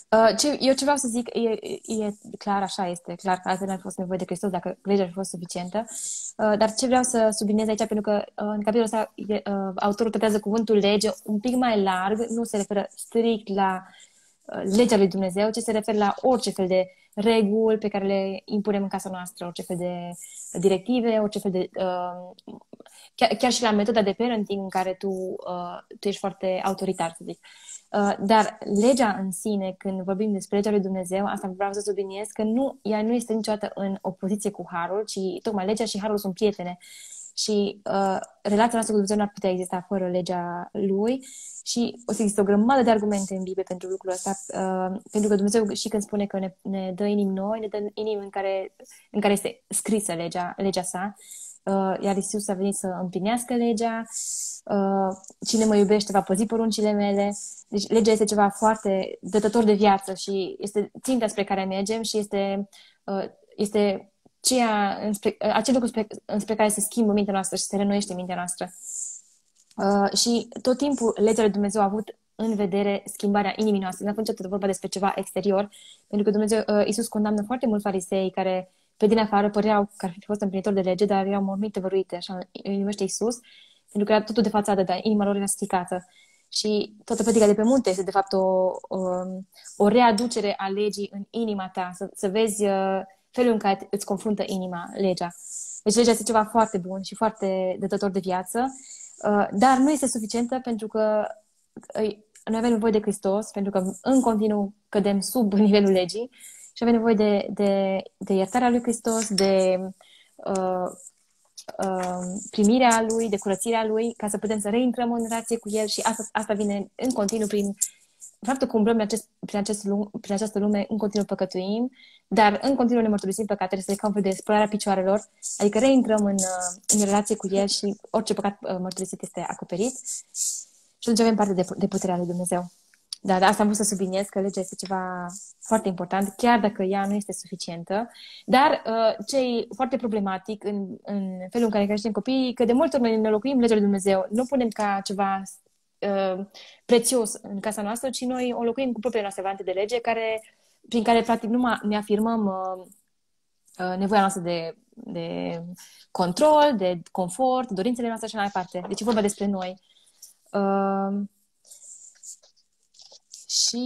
Eu ce vreau să zic, e clar, așa este, clar că altfel n-ar fi fost nevoie de Hristos dacă legea ar fi fost suficientă. Dar ce vreau să subliniez aici, pentru că în capitolul ăsta autorul tratează cuvântul lege un pic mai larg, nu se referă strict la legea lui Dumnezeu, ci se referă la orice fel de reguli pe care le impunem în casa noastră, orice fel de directive, orice fel de... chiar și la metoda de parenting în care tu ești foarte autoritar, să zic. Dar legea în sine, când vorbim despre legea lui Dumnezeu, asta vreau să subliniez, că ea nu este niciodată în opoziție cu harul, ci tocmai legea și harul sunt prietene. Și relația noastră cu Dumnezeu nu ar putea exista fără legea lui și o să există o grămadă de argumente în Biblie pentru lucrul ăsta, pentru că Dumnezeu și când spune că ne dă inimi noi, ne dă inimi în care este scrisă legea sa, iar Iisus a venit să împlinească legea, cine mă iubește va păzi poruncile mele. Deci legea este ceva foarte dătător de viață și este ținta spre care mergem și este acel lucru înspre care se schimbă mintea noastră și se reînnoiește mintea noastră. Și tot timpul legea lui Dumnezeu a avut în vedere schimbarea inimii noastre. Nu a fost niciodată vorba despre ceva exterior, pentru că Dumnezeu, Iisus condamnă foarte mult farisei care pe din afară păreau că ar fi fost împlinitori de lege, dar erau morminte văruite, așa îi numește Iisus, pentru că era totul de fațadă, dar inima lor era stricată. Și toată predica de pe munte este, de fapt, o readucere a legii în inima ta, să vezi felul în care îți confruntă inima legea. Deci legea este ceva foarte bun și foarte dătător de viață, dar nu este suficientă pentru că noi avem nevoie de Hristos, pentru că în continuu cădem sub nivelul legii și avem nevoie de iertarea lui Hristos, de primirea lui, de curățirea lui, ca să putem să reintrăm în relație cu el și asta vine în continuu prin faptul că umblăm prin această lume, în continuu păcătuim, dar în continuu ne mărturisim păcatele, să ca un fel de spălarea picioarelor, adică reintrăm în relație cu el și orice păcat mărturisit este acoperit și atunci avem parte de puterea lui Dumnezeu. Da, asta am vrut să subliniez, că legea este ceva foarte important, chiar dacă ea nu este suficientă. Dar ce e foarte problematic în felul în care creștem copiii, că de multe ori noi ne înlocuim legea lui Dumnezeu. Nu punem ca ceva prețios în casa noastră, ci noi o înlocuim cu propriile noastre variante de lege, prin care practic numai ne afirmăm nevoia noastră de control, de confort, dorințele noastre și așa mai departe. Deci e vorba despre noi. Și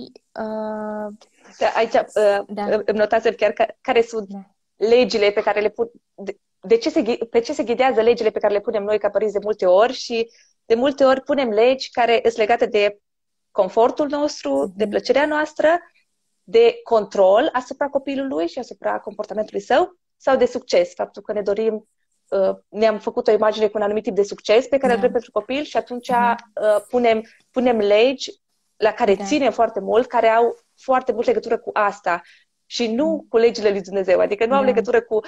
aici îmi notați chiar care sunt legile pe care le pun, pe ce se ghidează legile pe care le punem noi ca părinți de multe ori și de multe ori punem legi care sunt legate de confortul nostru, de plăcerea noastră, de control asupra copilului și asupra comportamentului său sau de succes, faptul că ne dorim, ne-am făcut o imagine cu un anumit tip de succes pe care îl vrem pentru copil și atunci punem legi la care ținem foarte mult, care au foarte mult legătură cu asta și nu cu legile lui Dumnezeu. Adică nu au legătură cu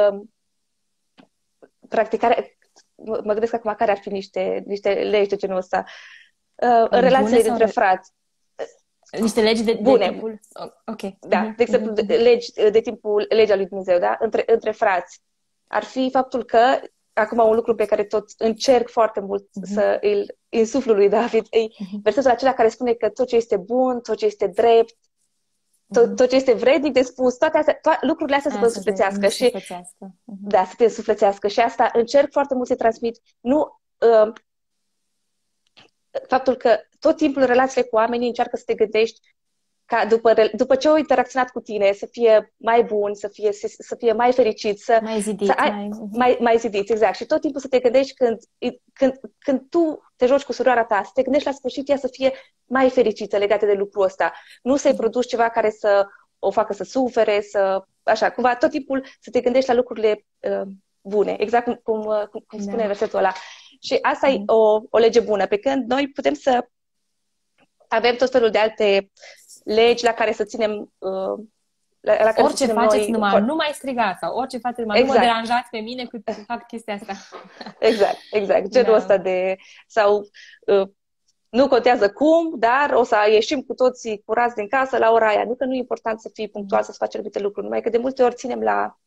practicarea. Mă gândesc acum care ar fi niște legi de genul ăsta. În relațiile dintre frați. Niște legi bune. De timpul... Ok. Da, de exemplu, legea lui Dumnezeu, da? Între frați. Ar fi faptul că acum un lucru pe care tot încerc foarte mult să îl insuflu lui David, versetul acela care spune că tot ce este bun, tot ce este drept, tot ce este vrednic de spus, toate lucrurile astea să vă însuflețească. Da, să te însuflețească. Și asta încerc foarte mult să transmit. Nu faptul că tot timpul în relațiile cu oamenii încearcă să te gândești ca după ce au interacționat cu tine să fie mai bun, să fie mai fericit, mai zidit, exact. Și tot timpul să te gândești când tu te joci cu suroara ta, să te gândești la sfârșit ea să fie mai fericită legată de lucrul ăsta. Nu să-i produci ceva care să o facă să sufere, așa, cumva tot timpul să te gândești la lucrurile bune, exact cum spune versetul ăla. Și asta e o lege bună, pe când noi putem să avem tot felul de alte legi la care să ținem orice faceți numai, nu mai strigați sau orice faceți numai, nu mă deranjați pe mine când fac chestia asta. Exact. Genul ăsta sau nu contează cum, dar o să ieșim cu toții curați din casă la ora aia. Nu că nu e important să fii punctual, să-ți faci anumite lucruri, numai că de multe ori ținem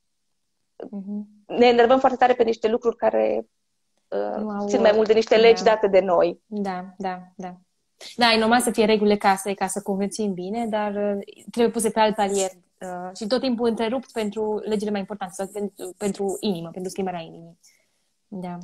ne enervăm foarte tare pe niște lucruri care țin mai mult de niște legi date de noi. Da. Da, e normal să fie regulile casei ca să conviețuim bine, dar trebuie puse pe alt palier și tot timpul întrerupt pentru legile mai importante sau pentru inimă, pentru schimbarea inimii. Da.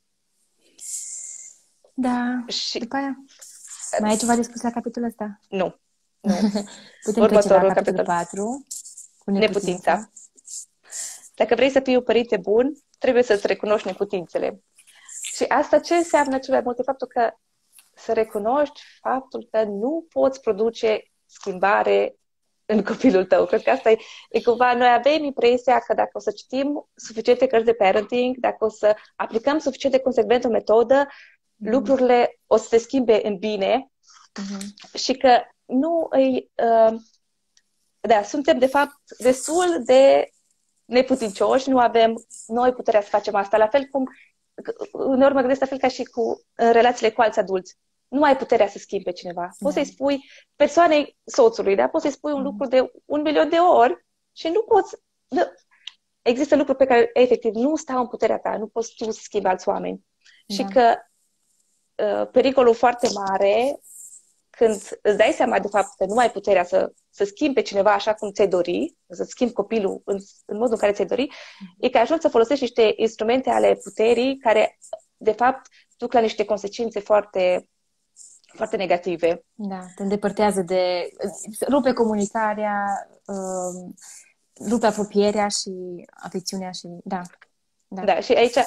Da. Și După aia, mai ai ceva de spus la capitolul ăsta? nu. Putem trece la Următorul capitolul capitol. 4, cu Neputința. Dacă vrei să fii un părinte bun, trebuie să-ți recunoști neputințele. Și asta ce înseamnă cel mai mult? E faptul că să recunoști faptul că nu poți produce schimbare în copilul tău. Cred că asta e cumva, noi avem impresia că dacă o să citim suficiente cărți de parenting, dacă o să aplicăm suficient de consecvent o metodă, lucrurile o să se schimbe în bine și că nu îi... da, suntem de fapt destul de neputincioși, nu avem noi puterea să facem asta. La fel cum, uneori mă gândesc la fel ca și cu relațiile cu alți adulți. Nu ai puterea să schimbi pe cineva. Poți să-i spui persoanei soțului, da? Poți să-i spui un lucru de 1.000.000 de ori și nu poți... Există lucruri pe care, efectiv, nu stau în puterea ta. Nu poți tu să schimbi alți oameni. Și că pericolul foarte mare, când îți dai seama, de fapt, că nu ai puterea să schimbi pe cineva așa cum ți-ai dori, să schimbi copilul în modul în care ți-ai dori, e că ajungi să folosești niște instrumente ale puterii care, de fapt, duc la niște consecințe foarte, foarte negative. Da, te îndepărtează rupe comunicarea, rupe apropierea și afecțiunea și... Da, și aici...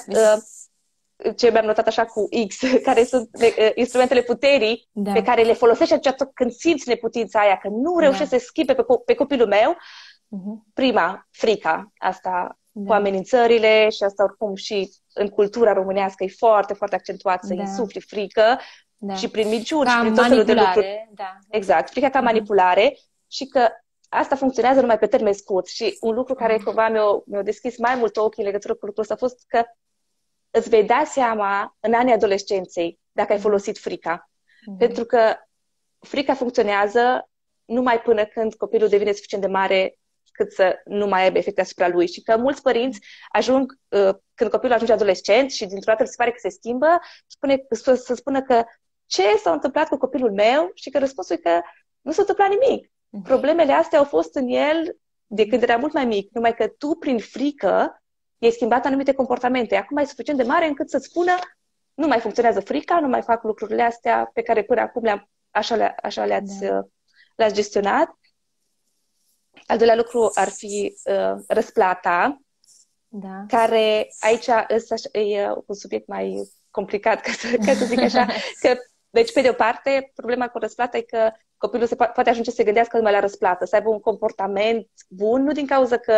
ce mi-am notat așa cu X, care sunt instrumentele puterii pe care le folosești atunci când simți neputința aia, că nu reușești să schimbe pe copilul meu. Prima, frica. Asta cu amenințările și asta oricum și în cultura românească e foarte, foarte accentuat să insufli frică și prin minciuni și prin tot felul de lucruri. Exact, frica ca manipulare și că asta funcționează numai pe termen scurt. Și un lucru care cumva mi-a deschis mai mult ochii în legătură cu lucrul ăsta a fost că îți vei da seama în anii adolescenței dacă ai folosit frica. Pentru că frica funcționează numai până când copilul devine suficient de mare cât să nu mai aibă efecte asupra lui. Și că mulți părinți ajung, când copilul ajunge adolescent și dintr-o dată se pare că se schimbă, să spună că ce s-a întâmplat cu copilul meu și că răspunsul e că nu s-a întâmplat nimic. Problemele astea au fost în el de când era mult mai mic, numai că tu, prin frică, i-ai schimbat anumite comportamente. Acum e suficient de mare încât să-ți spună nu mai funcționează frica, nu mai fac lucrurile astea pe care până acum așa le-ați gestionat. Al doilea lucru ar fi răsplata, care aici e un subiect mai complicat, ca să zic așa. Că, deci, pe de o parte, problema cu răsplata e că copilul poate ajunge să se gândească numai la răsplată, să aibă un comportament bun, nu din cauza că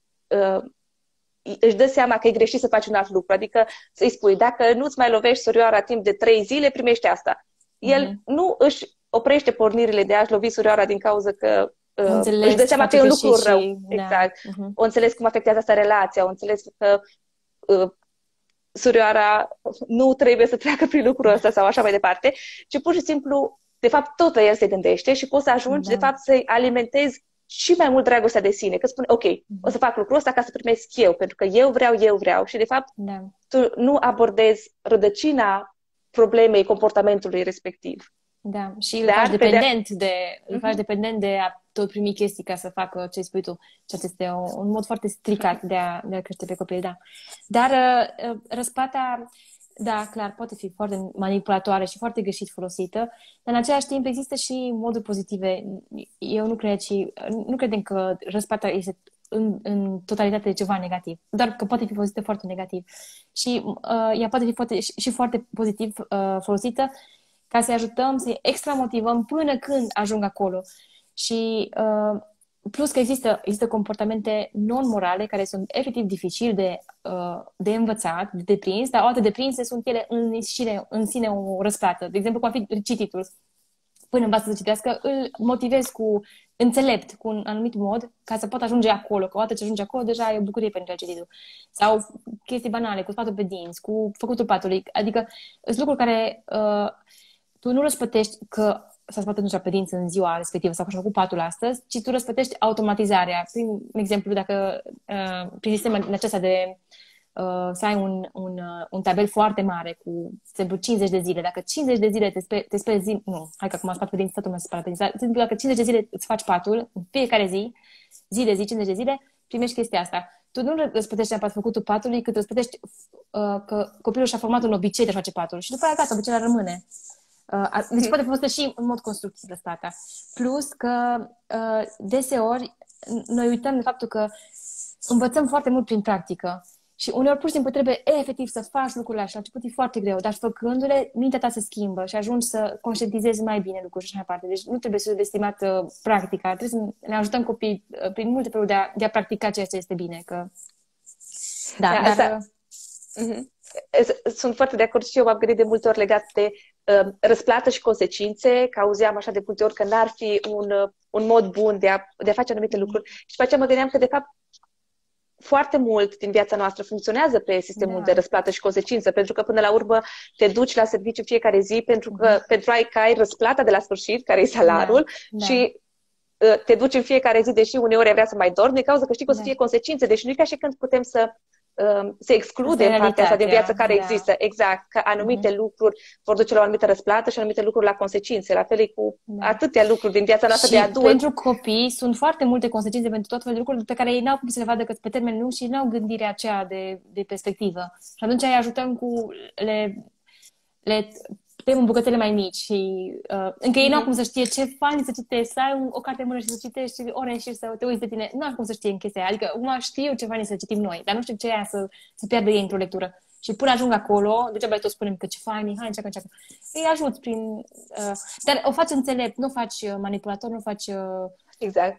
își dă seama că e greșit să faci un alt lucru. Adică să-i spui, dacă nu-ți mai lovești surioara timp de 3 zile, primești asta. El nu își oprește pornirile de a-și lovi surioara din cauza că își dă seama că e un lucru rău. Exact. O înțeles cum afectează asta relația, o înțeles că surioara nu trebuie să treacă prin lucrul ăsta sau așa mai departe, ci pur și simplu, de fapt, tot la el se gândește și poți să ajungi, de fapt, să-i alimentezi și mai mult dragostea de sine, că spune, ok, o să fac lucrul ăsta ca să primesc eu, pentru că eu vreau și de fapt tu nu abordezi rădăcina problemei comportamentului respectiv. Da, și îl faci dependent de a tot primi chestii ca să facă ce spui tu. Și acesta este un mod foarte stricat de a crește pe copil, da. Dar răsplata, da, clar, poate fi foarte manipulatoare și foarte greșit folosită, dar în același timp există și moduri pozitive. Eu nu credem că răsplata este în totalitate ceva negativ, doar că poate fi folosită foarte negativ. Și ea poate fi foarte pozitiv folosită ca să-i ajutăm, să-i extramotivăm până când ajung acolo. Și plus că există comportamente non-morale care sunt efectiv dificil de învățat, de deprins, dar odată deprinse sunt ele în sine o răsplată. De exemplu, cum ar fi cititul. Până învață să citească, îl motivez înțelept, cu un anumit mod, ca să pot ajunge acolo. Că odată ce ajunge acolo, deja e o bucurie pentru el cititul. Sau chestii banale, cu sfatul pe dinți, cu făcutul patului. Adică sunt lucruri care tu nu răspătești că s-a spălat deja pe dinți în ziua respectivă sau că și-a făcut patul astăzi, ci tu răspătești automatizarea. Prin exemplu, dacă prin sistemul acesta de să ai un tabel foarte mare cu, de exemplu, 50 de zile. Dacă 50 de zile te speli zi, nu, hai că acum am spart pe din statul meu spălat pe din stat. Dacă 50 de zile îți faci patul, în fiecare zi de zi, 50 de zile, primești chestia asta. Tu nu răspătești neapărat făcutul patului, cât răspătești că copilul și-a format un obicei de a face patul. Și după aia, gata, obiceiul rămâne. Deci poate fi și în mod constructiv de asta. Plus că deseori noi uităm de faptul că învățăm foarte mult prin practică. Și uneori pur și simplu trebuie efectiv să faci lucrurile așa. La început e foarte greu, dar făcându-le, mintea ta se schimbă și ajungi să conștientizezi mai bine lucruri și așa mai departe. Deci nu trebuie să subestimat practica. Trebuie să ne ajutăm copiii prin multe feluri de a practica ceea ce este bine. Că... Da, dar... Asta... Sunt foarte de acord și eu m-am gândit de multe ori legat de răsplată și consecințe, că auzeam așa de multe ori că n-ar fi un mod bun de a face anumite lucruri. Și după aceea mă gândeam că, de fapt, foarte mult din viața noastră funcționează pe sistemul de răsplată și consecință, pentru că până la urmă te duci la serviciu fiecare zi pentru că ai răsplata de la sfârșit, care e salariul, și te duci în fiecare zi, deși uneori ai vrea să mai dormi, din cauza că știi că o să fie consecințe. Deci nu e ca și când putem să excludem partea asta din viață care există. Exact, că anumite lucruri vor duce la o anumită răsplată și anumite lucruri la consecințe. La fel e cu atâtea lucruri din viața noastră de adult. Pentru copii sunt foarte multe consecințe pentru tot felul de lucruri pe care ei n-au cum să le vadă decât pe termen lung și n-au gândirea aceea de perspectivă. Și atunci îi ajutăm cu le tăiem în bucățele mai mici și încă ei n-au cum să știe ce fain să citești, să ai o carte în mână și să citești ore și să te uiți de tine. Nu am cum să știe în chestia aia. Adică acum știu ce fain să citim noi, dar nu știu ce e aia să piardă ei într-o lectură. Și până ajung acolo, degeaba tot spunem că ce fain, hai, încearcă. Îi ajut prin... dar o faci înțelept, nu faci manipulator, nu faci... Exact.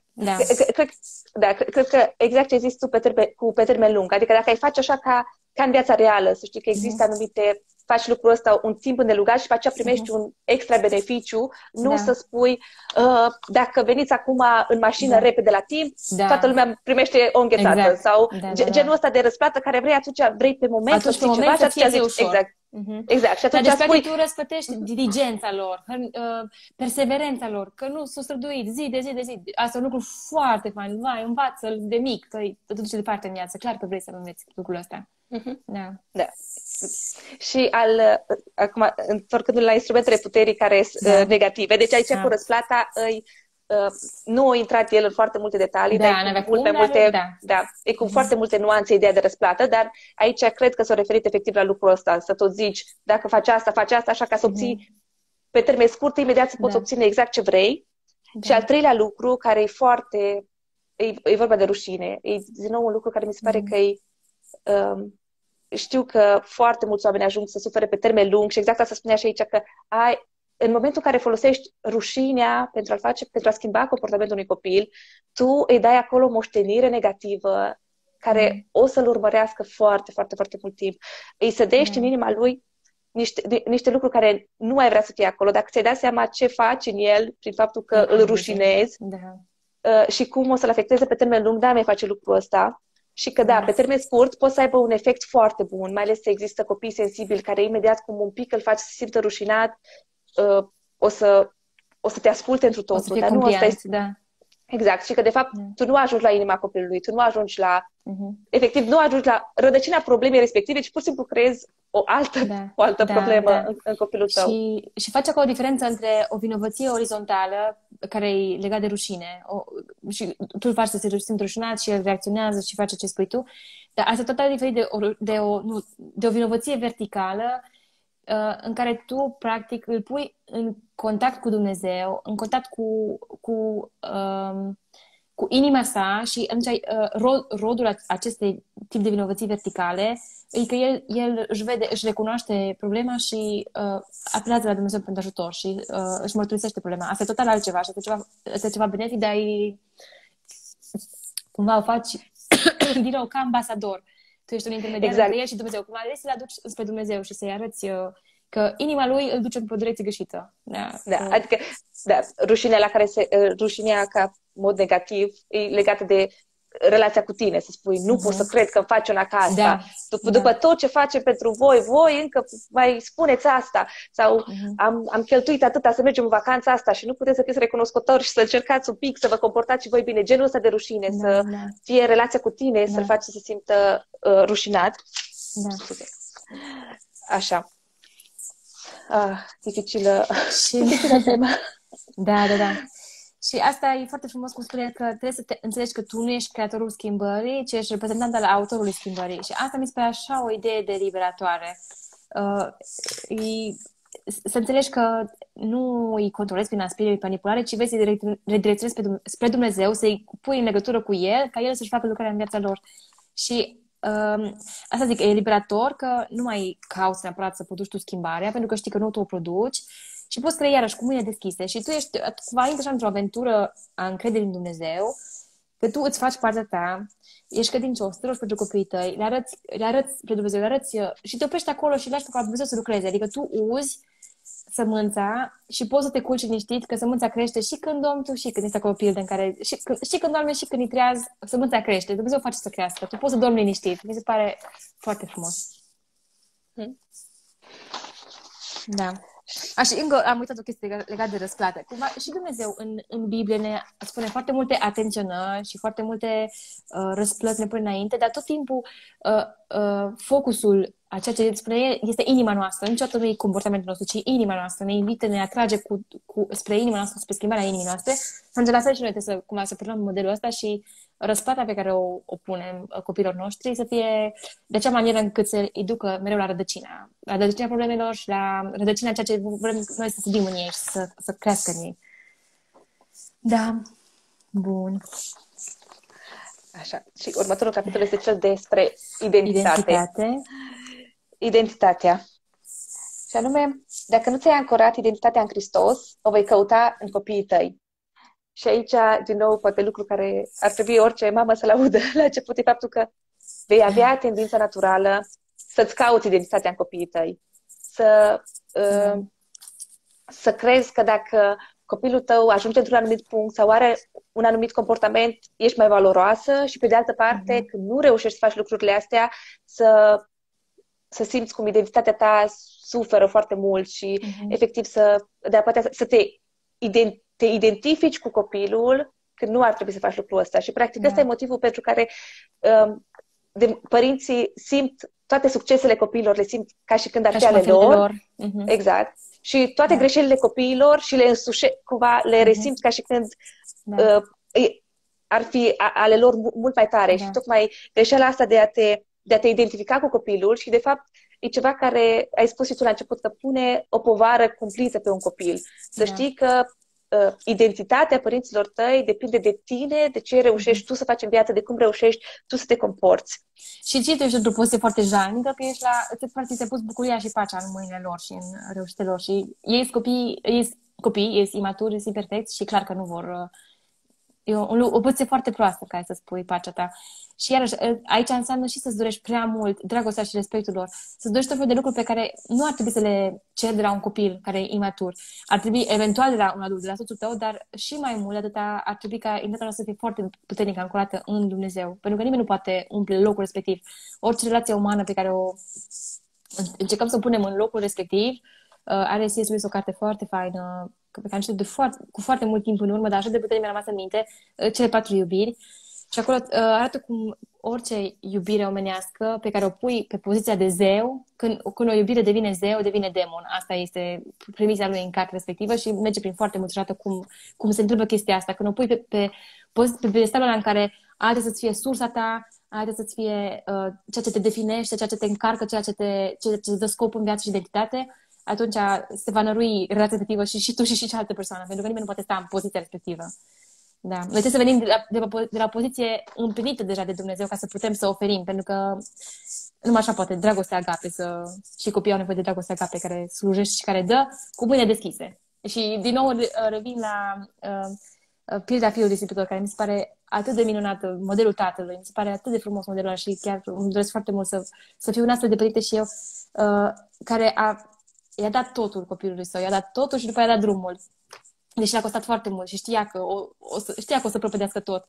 Cred că exact ce zici tu pe termen lung. Adică dacă ai face așa ca în viața reală, să știi că există anumite... faci lucrul ăsta un timp îndelungat și după aceea primești un extra beneficiu, nu să spui dacă veniți acum în mașină repede la timp, toată lumea primește o înghețată sau genul ăsta de răsplată care vrei pe moment să știi ceva și atunci zici, exact. Și atunci spui... tu răspătești diligența lor, perseverența lor, că nu s-o străduit zi de zi. Asta e un lucru foarte fain. Vai, învață-l de mic, că te duce departe în viață. Clar că vrei să înveți lucrul ăsta. Da. Și acum, întorcându-ne la instrumentele puterii care sunt negative, deci aici cu răsplata nu a intrat el în foarte multe detalii, dar e cu foarte multe nuanțe ideea de răsplată, dar aici cred că s-a referit efectiv la lucrul ăsta, să tot zici, dacă faci asta, așa ca să obții pe termen scurt, imediat să poți obține exact ce vrei. Și al treilea lucru, care e foarte, e vorba de rușine, e din nou un lucru care mi se pare că e știu că foarte mulți oameni ajung să sufere pe termen lung și exact asta spunea și aici, că în momentul în care folosești rușinea pentru a schimba comportamentul unui copil, tu îi dai acolo o moștenire negativă care o să-l urmărească foarte, foarte, foarte mult timp. Îi sădești în inima lui niște lucruri care nu ai vrea să fie acolo. Dacă ți-ai dat seama ce faci în el prin faptul că îl rușinezi și cum o să-l afecteze pe termen lung, mai face lucrul ăsta. Și că pe termen scurt poți să aibă un efect foarte bun, mai ales că există copii sensibili care imediat cum un pic îl faci să se simtă rușinat, o să te asculte întru totul. O să fie compliant, Exact. Și că de fapt tu nu ajungi la inima copilului, tu nu ajungi la efectiv nu ajungi la rădăcina problemei respective, ci pur și simplu creezi o altă problemă în copilul tău. Și face acolo o diferență între o vinovăție orizontală care e legată de rușine și tu îl faci să se simtă rușinat și el reacționează și face ce spui tu, dar asta e total diferit de o vinovăție verticală în care tu practic îl pui în contact cu Dumnezeu, în contact cu inima sa și atunci rodul acestei tip de vinovății verticale e că el își recunoaște problema și apelează la Dumnezeu pentru ajutor și își mărturisește problema. Asta e total altceva și asta e ceva benefic, dar cumva o faci din nou ca ambasador. Tu ești un intermediar între el și Dumnezeu. Cum ales să-l aduci spre Dumnezeu și să-i arăți că inima lui îl duce într-o direcție greșită. Adică rușinea ca mod negativ e legată de relația cu tine, să spui, nu pot să cred că îmi faci una ca asta. După tot ce face pentru voi încă mai spuneți asta. Sau am cheltuit atâta să mergem în vacanța asta și nu puteți să fiți recunoscători și să încercați un pic, să vă comportați și voi bine. Genul ăsta de rușine, să fie relația cu tine, să-l faci să se simtă rușinat. Așa. Dificilă temă. Da. Și asta e foarte frumos cum spune că trebuie să te înțelegi că tu nu ești creatorul schimbării, ci ești reprezentant al autorului schimbării. Și asta mi se pare așa o idee de liberatoare. Să înțelegi că nu îi controlezi prin aspirare, manipulare, ci vei să-i redirecționezi spre Dumnezeu, să-i pui în legătură cu El, ca El să-și facă lucrarea în viața lor. Și asta zic, e liberator că nu mai cauți neapărat să produci tu schimbarea, pentru că știi că nu tu o produci și poți trăi iarăși cu mâine deschise. Și tu ești cumva intri așa într-o aventură a încrederii în Dumnezeu, că tu îți faci partea ta, ești credincios, te rogi pentru copiii tăi, le arăți spre Dumnezeu, le arăți și te oprești acolo și lași pe Dumnezeu să lucreze. Adică tu uzi sămânța și poți să te culci liniștit că sămânța crește și când dormi tu și când este acolo pildă în care și când dormi și când îi treaz, sămânța crește. Dumnezeu face să crească. Tu poți să dormi liniștit. Mi se pare foarte frumos. Da. Și încă am uitat o chestie legată de răsplată. Cumva, și Dumnezeu în Biblie ne spune foarte multe atenționări și foarte multe răsplăți ne pune înainte, dar tot timpul focusul a ceea ce spune este inima noastră. Niciodată nu e comportamentul nostru, ci inima noastră. Ne invită, ne atrage spre inima noastră, spre schimbarea inimii noastre. Și la fel și noi trebuie să purtăm modelul ăsta și răsplata pe care o punem copiilor noștri să fie de acea manieră încât să îi ducă mereu la rădăcina problemelor și la rădăcina ceea ce vrem noi să sădim în ei și să crească în ei. Da. Bun. Așa. Și următorul capitol este cel despre identitatea. Și anume, dacă nu ți-ai ancorat identitatea în Hristos, o vei căuta în copiii tăi. Și aici, din nou, poate lucru care ar trebui orice mamă să-l audă la început, e faptul că vei avea tendința naturală să-ți cauți identitatea în copiii tăi. Să crezi că dacă copilul tău ajunge într-un anumit punct sau are un anumit comportament, ești mai valoroasă și, pe de altă parte, când nu reușești să faci lucrurile astea, să simți cum identitatea ta suferă foarte mult și, efectiv, să te identifici cu copilul când nu ar trebui să faci lucrul ăsta. Și, practic, ăsta e motivul pentru care părinții simt toate succesele copiilor, le simt ca și când ar fi ale lor. Exact. Și toate greșelile copiilor și le resimt ca și când ar fi ale lor mult mai tare. Și tocmai greșeala asta de a te identifica cu copilul și, de fapt, e ceva care ai spus și tu la început, că pune o povară cumplită pe un copil. Să știi că identitatea părinților tăi depinde de tine, de ce reușești tu să faci în viață, de cum reușești tu să te comporți. Și ție tu ești într-o poziție foarte jalnică, că ți-ai pus bucuria și pacea în mâinile lor și în reușitele lor. Și ei copii, ei imaturi, ei imperfecți și clar că nu vor... E o poziție foarte proastă care să spui pacea ta. Și iarăși, aici înseamnă și să-ți dorești prea mult dragostea și respectul lor. Să-ți dorești tot felul de lucruri pe care nu ar trebui să le ceri de la un copil care e imatur. Ar trebui eventual de la un adult, de la soțul tău, dar și mai mult de atâta ar trebui ca identitatea noastră să fie foarte puternic ancorată în Dumnezeu. Pentru că nimeni nu poate umple locul respectiv. Orice relație umană pe care o încercăm să o punem în locul respectiv, are C.S. Lewis o carte foarte faină pe care am citit cu foarte mult timp în urmă, dar așa de puternic mi-a rămas în minte, Cele 4 iubiri. Și acolo arată cum orice iubire omenească pe care o pui pe poziția de zeu, când o iubire devine zeu, devine demon. Asta este premisa lui în cartea respectivă și merge prin foarte mult și arată cum se întâmplă chestia asta. Când o pui pe pedestalul ăla în care altă să-ți fie sursa ta, altă să-ți fie ceea ce te definește, ceea ce te încarcă, ceea ce îți dă scop în viață și identitate, atunci se va nărui relația respectivă și tu și cealaltă persoană, pentru că nimeni nu poate sta în poziția respectivă. Da. Noi trebuie să venim de la poziție împlinită deja de Dumnezeu ca să putem să oferim, pentru că numai așa poate dragostea agape și copiii au nevoie de dragostea agape care slujește și care dă cu mâine deschise. Și din nou revin la pilda fiului disciplinului, care mi se pare atât de minunată, modelul tatălui, mi se pare atât de frumos modelul ăla și chiar îmi doresc foarte mult să fiu un astfel de părinte și eu, care i-a dat totul copilului său, i-a dat totul și după i-a dat drumul. Deși l-a costat foarte mult și știa că o să propădească tot.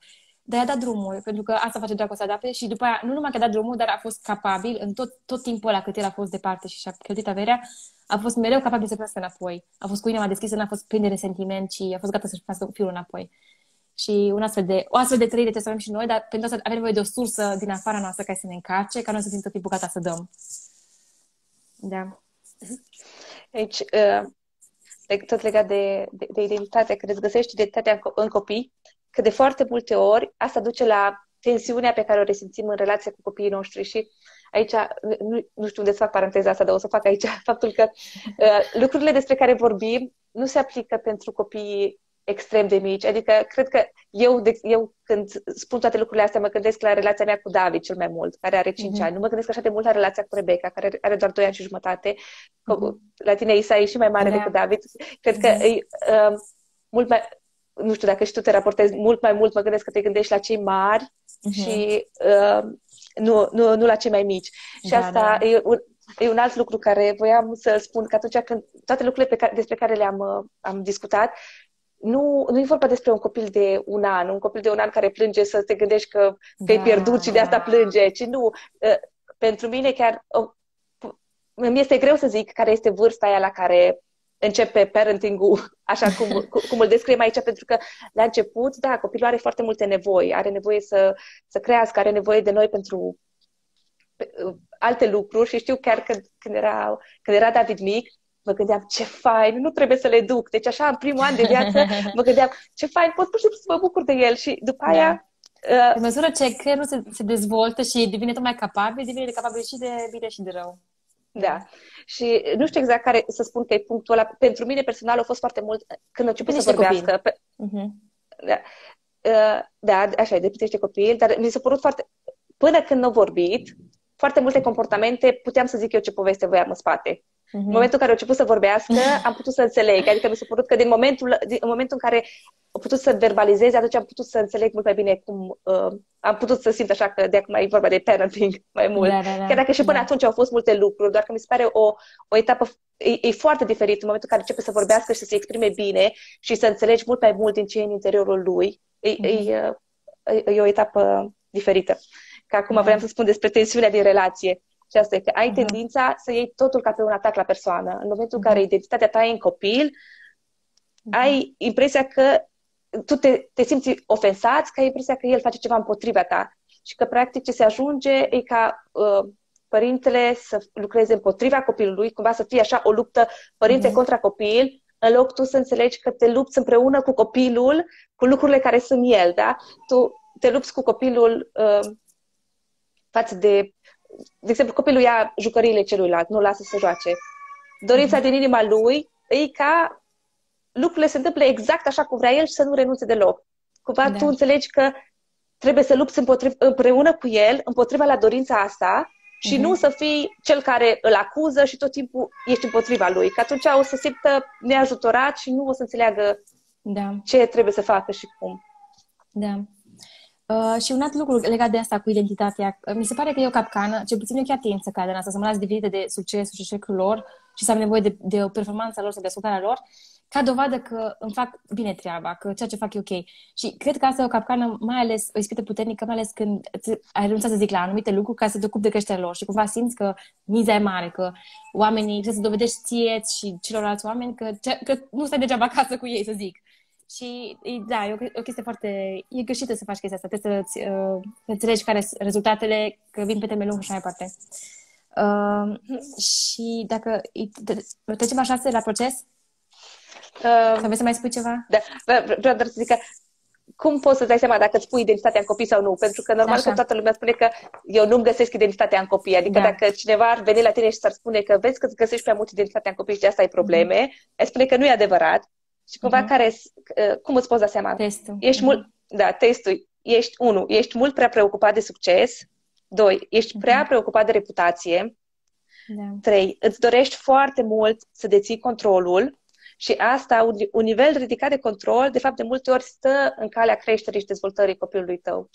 dar i-a dat drumul, pentru că asta face Dracu, să adapte și după aia, nu numai că a dat drumul, dar a fost capabil în tot timpul ăla cât el a fost departe și și-a cheltuit averea, a fost mereu capabil să primească înapoi. A fost cu inima deschisă, n-a fost plin de resentiment și a fost gata să-și facă fiul înapoi. Și o astfel de trăire trebuie să avem și noi, dar pentru asta avem nevoie de o sursă din afara noastră care să ne încarce, ca noi să fim tot timpul gata să dăm. Da. Deci, tot legat de identitate, când îți găsești identitatea în copii, că de foarte multe ori asta duce la tensiunea pe care o resimțim în relația cu copiii noștri și aici, nu știu unde să fac paranteza asta, dar o să fac aici faptul că lucrurile despre care vorbim nu se aplică pentru copiii extrem de mici. Adică, cred că eu când spun toate lucrurile astea, mă gândesc la relația mea cu David cel mai mult, care are 5 ani. Nu mă gândesc așa de mult la relația cu Rebecca, care are doar 2 ani și jumătate. La tine, Isa, e și mai mare decât David. Cred că e mult mai... Nu știu dacă și tu te raportezi mult mai mult, mă gândesc că te gândești la cei mari și nu la cei mai mici. Și asta e un alt lucru care voiam să spun, că atunci când toate lucrurile despre care am discutat, nu e vorba despre un copil de 1 an, un copil de 1 an care plânge să te gândești că e pierdut și de asta plânge, ci nu. Pentru mine chiar mi este greu să zic care este vârsta aia la care începe parenting-ul, așa cum îl descriem aici, pentru că la început, da, copilul are foarte multe nevoi, are nevoie să crească, are nevoie de noi pentru alte lucruri și știu chiar că când era David mic, mă gândeam, ce fain, nu trebuie să le duc. Deci așa, în primul an de viață, mă gândeam, ce fain, pot pur și simplu să mă bucur de el. Și după aia... În măsură ce creierul se dezvoltă și devine tot mai capabil, devine capabil și de bine și de rău. Da. Și nu știu exact care să spun că e punctul ăla. Pentru mine personal a fost foarte mult când a început să vorbească. Da, așa e, de niște copil, dar mi s-a părut foarte... Până când n-a vorbit, foarte multe comportamente, puteam să zic eu ce poveste voiam în spate. În momentul în care a început să vorbească, am putut să înțeleg. Adică mi s-a părut că în momentul în care a putut să verbalizeze, atunci am putut să înțeleg mult mai bine cum... am putut să simt așa că de acum e vorba de parenting mai mult. Chiar dacă și până atunci au fost multe lucruri, doar că mi se pare o etapă... E foarte diferit în momentul în care începe să vorbească și să se exprime bine și să înțelegi mult mai mult din ce e în interiorul lui. E o etapă diferită. Că acum vreau să spun despre tensiunea din relație. Și asta e că ai tendința să iei totul ca pe un atac la persoană. În momentul în care identitatea ta e în copil, ai impresia că tu te simți ofensat, că ai impresia că el face ceva împotriva ta. Și că practic ce se ajunge e ca părintele să lucreze împotriva copilului, cumva să fie așa o luptă părinte contra copil, în loc tu să înțelegi că te lupți împreună cu copilul, cu lucrurile care sunt el, da? Tu te lupți cu copilul față de exemplu, copilul ia jucăriile celuilalt, nu lasă să joace. Dorința din inima lui e ca lucrurile se întâmple exact așa cum vrea el și să nu renunțe deloc. Cumva tu înțelegi că trebuie să lupți împreună cu el, împotriva la dorința asta și nu să fii cel care îl acuză și tot timpul ești împotriva lui. Că atunci o să simtă neajutorat și nu o să înțeleagă ce trebuie să facă și cum. Da. Și un alt lucru legat de asta cu identitatea, mi se pare că e o capcană, cel puțin eu chiar tind să cad în asta, să mă las dividită de succesul și eșecul lor și să am nevoie de o performanță lor sau de ascultarea lor, ca dovadă că îmi fac bine treaba, că ceea ce fac e ok. Și cred că asta e o capcană, mai ales o ispită puternică, mai ales când ai renunțat să zic la anumite lucruri ca să te ocupi de creșterea lor și cumva simți că miza e mare, că oamenii trebuie să dovedești ție și celorlalți oameni că nu stai degeaba acasă cu ei, să zic. Și da, e o chestie foarte... E greșită să faci chestia asta. Trebuie să înțelegi care sunt rezultatele, că vin pe termen lung și mai departe. Și dacă trecem așa la proces? Sau vrei să mai spui ceva? Da, vreau doar să zic că cum poți să-ți dai seama dacă îți pui identitatea în copii sau nu? Pentru că normal că toată lumea spune că eu nu-mi găsesc identitatea în copii. Adică dacă cineva ar veni la tine și s-ar spune că vezi că îți găsești prea mult identitatea în copii și de asta ai probleme, ai spune că nu e adevărat. Și cumva cum îți poți da seama? Testul. Testul. Ești mult prea preocupat de succes. 2. Ești prea preocupat de reputație. 3. Îți dorești foarte mult să deții controlul și asta, un nivel ridicat de control, de fapt, de multe ori stă în calea creșterii și dezvoltării copilului tău.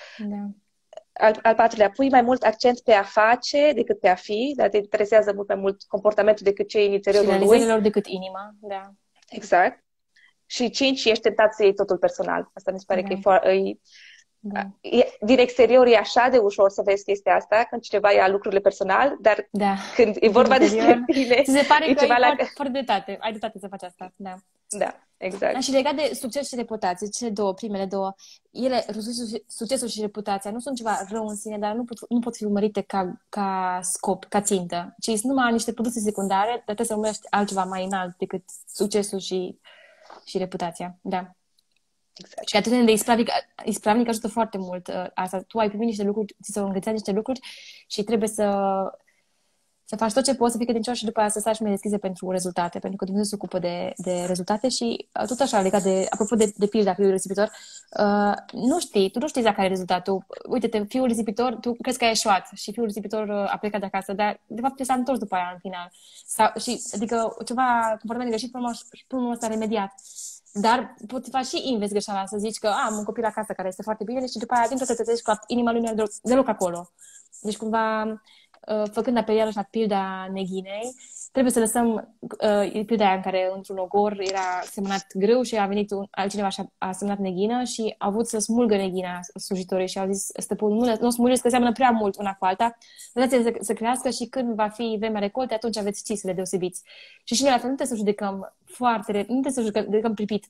Al 4-lea, pui mai mult accent pe a face decât pe a fi, dar te interesează mult mai mult comportamentul decât ce e în interiorul lui. Și realizările lor decât inima, Exact. Și 5, ești tentat să iei totul personal. Asta mi se pare că e Da. Din exterior e așa de ușor să vezi chestia asta când cineva ia lucrurile personal, dar Da. când e vorba despre tine, ți se pare e că ceva ai fără dreptate. Ai dreptate să faci asta. Da. Da, exact. Da, și legat de succes și reputație, primele două, ele, succesul și reputația, nu sunt ceva rău în sine, dar nu pot fi urmărite ca scop, ca țintă, ci sunt numai niște produse secundare, dar trebuie să urmărești altceva mai înalt decât succesul și reputația. Da. Exact. Și atitudinea de ispravnic ajută foarte mult asta. Tu ai primit niște lucruri, ți s-au înghețat niște lucruri și trebuie să faci tot ce poți să fii credincios și după aia să stai și mai deschise pentru rezultate, pentru că Dumnezeu se ocupă de rezultate și tot așa, legat apropo de pilda fiului risipitor, tu nu știi exact care e rezultatul. Uite-te, fiul risipitor, tu crezi că ai eșuat și fiul risipitor a plecat de acasă, dar de fapt s-a întors după aia în final. Adică ceva comportament greșit, până ăsta remediat. Dar poți face și invers greșeala, să zici că am un copil acasă care este foarte bine și după aia din toate te treci cu inima lui nu e deloc acolo. Deci cumva, făcând apel iarăși la pilda neghinei, trebuie să lăsăm pilda aia în care într-un ogor era semănat grâu și a venit altcineva și a semănat neghină și a avut să smulgă neghina slujitorii și au zis stăpânul, nu o smulgeți că seamănă prea mult una cu alta, lăsați-le să crească și când va fi vremea recolte, atunci aveți ști să le deosebiți. Și noi la fel nu trebuie să judecăm nu trebuie să judecăm pripit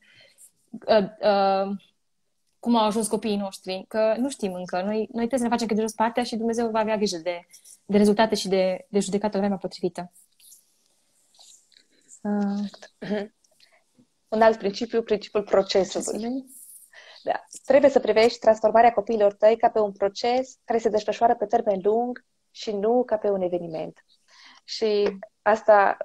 cum au ajuns copiii noștri, că nu știm încă. Noi trebuie să ne facem cât de jos partea și Dumnezeu va avea grijă de rezultate și de judecată la vremea potrivită. Un alt principiul procesului. Da. Trebuie să privești transformarea copiilor tăi ca pe un proces care se desfășoară pe termen lung și nu ca pe un eveniment. Și asta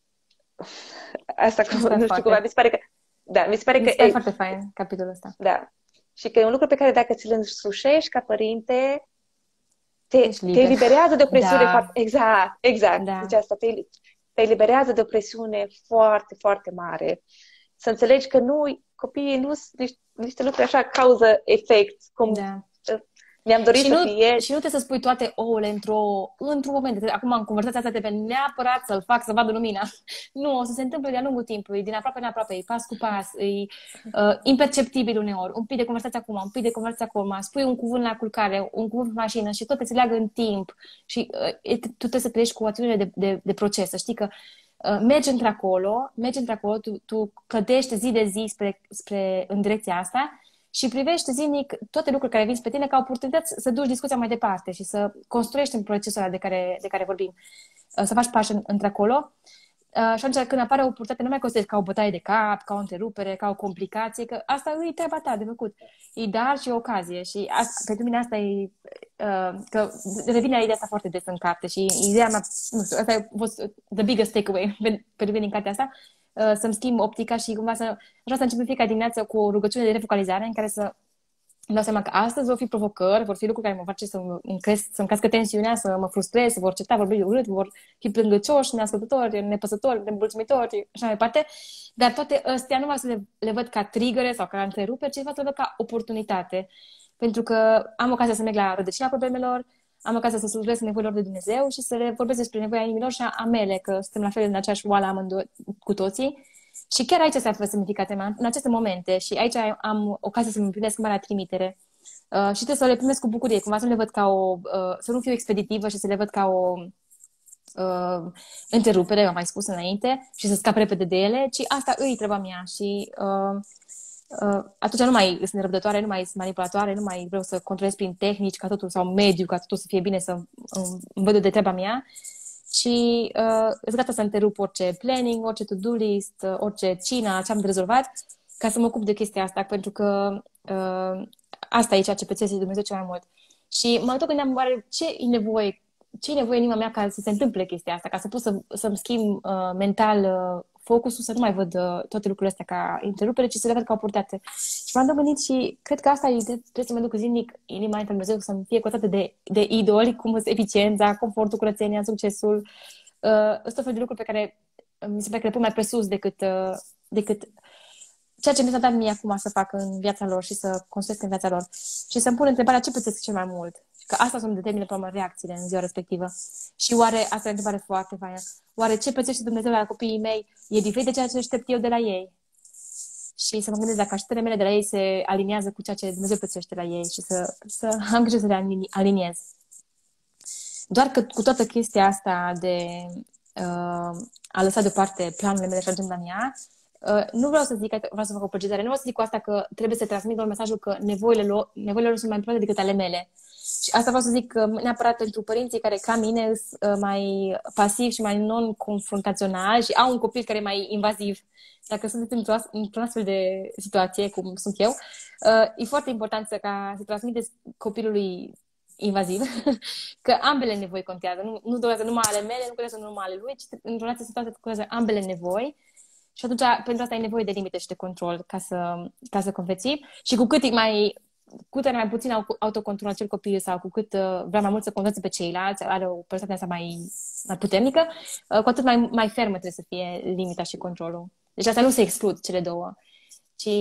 nu știu cum, mi se pare că e foarte fain capitolul ăsta. Da. Și că e un lucru pe care dacă ți-l însușești ca părinte, te eliberează de o presiune foarte... Exact. Da. Deci asta, te eliberează de o presiune foarte, foarte mare. Să înțelegi că copiii nu sunt niște lucruri așa, cauză-efect, cum ne-am dorit să fie. Și nu trebuie să spui toate ouăle într-un moment. Acum, în conversația asta, trebuie neapărat să-l fac să vadă lumina. Nu, o să se întâmple de-a lungul timpului, din aproape în aproape, e pas cu pas, e imperceptibil uneori. Un pic de conversație acum, un pic de conversație acum, spui un cuvânt la culcare, un cuvânt pe mașină și toate se leagă în timp. Și tu trebuie să trăiești cu o atitudine de proces, să știi că mergi într-acolo, tu cădești zi de zi spre în direcția asta și privești zilnic toate lucrurile care vin spre tine ca oportunități să duci discuția mai departe și să construiești în procesul ăla de care vorbim. Să faci pași într-acolo. Și atunci când apare o oportunitate, nu mai consideri ca o bătaie de cap, ca o întrerupere, ca o complicație, că asta e treaba ta de făcut. E dar și o ocazie. Și pentru mine asta e... că revine ideea asta foarte des în carte și ideea mea, nu știu, asta a fost the biggest takeaway pentru mine din cartea asta, să-mi schimb optica și cumva să încep fiecare dimineață cu o rugăciune de refocalizare în care să îmi dau seama că astăzi vor fi provocări, vor fi lucruri care mă face să-mi crească tensiunea, să mă frustrez, să vor certa, vorbi urât, vor fi plângăcioși, neascultători, nepăsători, nemulțumitori și așa mai departe. Dar toate astea nu mai să le văd ca trigăre sau ca întreruperi, ci să le văd ca oportunitate. Pentru că am ocazia să merg la rădăcina problemelor, am ocazia să slujesc nevoilor de Dumnezeu și să le vorbesc despre nevoia inimilor și a mele, că suntem la fel în aceeași oală amândoi cu toții. Și chiar aici se află semnificația mea, în aceste momente. Și aici am ocazia să-mi primesc marea trimitere. Și trebuie să le primesc cu bucurie, cumva să nu le văd să nu fiu expeditivă și să le văd ca o întrerupere, am mai spus înainte, și să scap repede de ele, ci asta îi treaba mea. Și atunci nu mai sunt nerăbdătoare, nu mai sunt manipulatoare, nu mai vreau să controlez prin tehnici ca totul sau mediu, ca totul să fie bine, să îmi văd de treaba mea. Și îți gata să întrerup orice planning, orice to-do list, orice cina, ce am de rezolvat, ca să mă ocup de chestia asta, pentru că asta e ceea ce prețuiește Dumnezeu cel mai mult. Și mă tot gândeam, oare ce e nevoie în inima mea ca să se întâmple chestia asta, ca să pot să-mi schimb mental focusul, să nu mai văd toate lucrurile astea ca întrerupere, ci să le văd ca oportunitate. Și m-am gândit și cred că asta trebuie să mă duc zilnic inima între Dumnezeu, să-mi fie cotată de idoli, cum sunt eficiența, confortul, curățenia, succesul. Sunt tot fel de lucruri pe care mi se pare că le pun mai presus decât ceea ce mi s-a dat mie acum să fac în viața lor și să construiesc în viața lor. Și să-mi pun întrebarea ce plătesc cel mai mult. Că asta sunt determină pe urmă reacțiile în ziua respectivă. Și oare, asta e o întrebare foarte faină, oare ce plătește Dumnezeu la copiii mei e diferit de ceea ce aștept eu de la ei? și să mă gândesc dacă așteptările mele de la ei se aliniază cu ceea ce Dumnezeu plătește la ei și să am grijă să le aliniez. Doar că cu toată chestia asta de a lăsa deoparte planurile mele și agenda mea, nu vreau să zic că vreau să fac o precizare, nu vreau să zic cu asta că trebuie să transmit doar mesajul că nevoile lor sunt mai importante decât ale mele. Și asta vreau să zic neapărat pentru părinții care, ca mine, sunt mai pasivi și mai non-confruntaționali și au un copil care e mai invaziv. Dacă sunteți într-o astfel de situație, cum sunt eu, e foarte important să transmiteți copilului invaziv, că ambele nevoi contează. Nu doar numai ale mele, nu contează numai ale lui, ci într-o astfel situație contează ambele nevoi. Și atunci, pentru asta ai nevoie de limite și de control ca să conviețui. Și cu cât are mai puțin autocontrol acel copil sau cu cât vrea mai mult să controleze pe ceilalți, are o persoană asta mai puternică, cu atât mai fermă trebuie să fie limita și controlul. Deci asta nu se exclud cele două, ci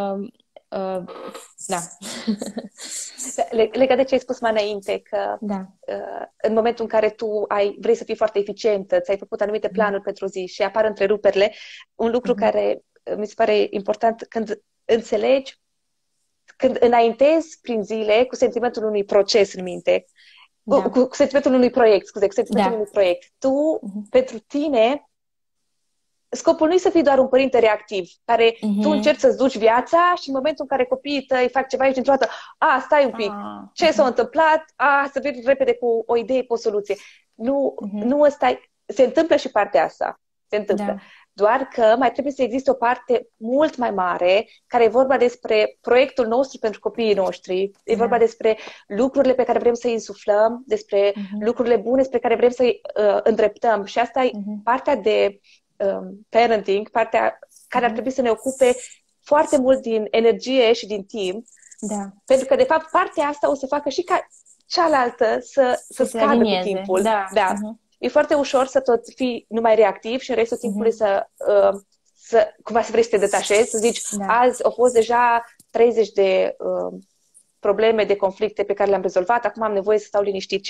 da. Legat de ce ai spus mai înainte, că da. În momentul în care tu vrei să fii foarte eficientă, ți-ai făcut anumite planuri pentru zi și apar întreruperile, un lucru care mi se pare important când înțelegi, când înaintezi prin zile cu sentimentul unui proces în minte, cu sentimentul unui proiect, cu sentimentul unui proiect. Tu, pentru tine, scopul nu e să fii doar un părinte reactiv, care tu încerci să-ți duci viața și în momentul în care copiii tăi fac ceva, ești dintr-o dată, stai un pic, ce s-a întâmplat? Să vin repede cu o idee, cu o soluție. Nu ăsta se întâmplă și partea asta. Se întâmplă. Da. Doar că mai trebuie să existe o parte mult mai mare, care e vorba despre proiectul nostru pentru copiii noștri, e vorba despre lucrurile pe care vrem să îi insuflăm, despre lucrurile bune spre care vrem să-i îndreptăm. Și asta e partea de parenting, partea care ar trebui să ne ocupe foarte mult din energie și din timp, pentru că, de fapt, partea asta o să facă și ca cealaltă să scadă cu timpul. Da. E foarte ușor să tot fii numai reactiv și în restul timpului cumva să vrei să te detașezi, să zici, azi au fost deja 30 de probleme, de conflicte pe care le-am rezolvat, acum am nevoie să stau liniștit.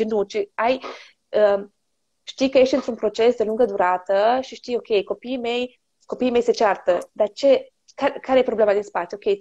Știi că ești într-un proces de lungă durată și știi, ok, copiii mei se ceartă, dar care e problema din spate? Ok,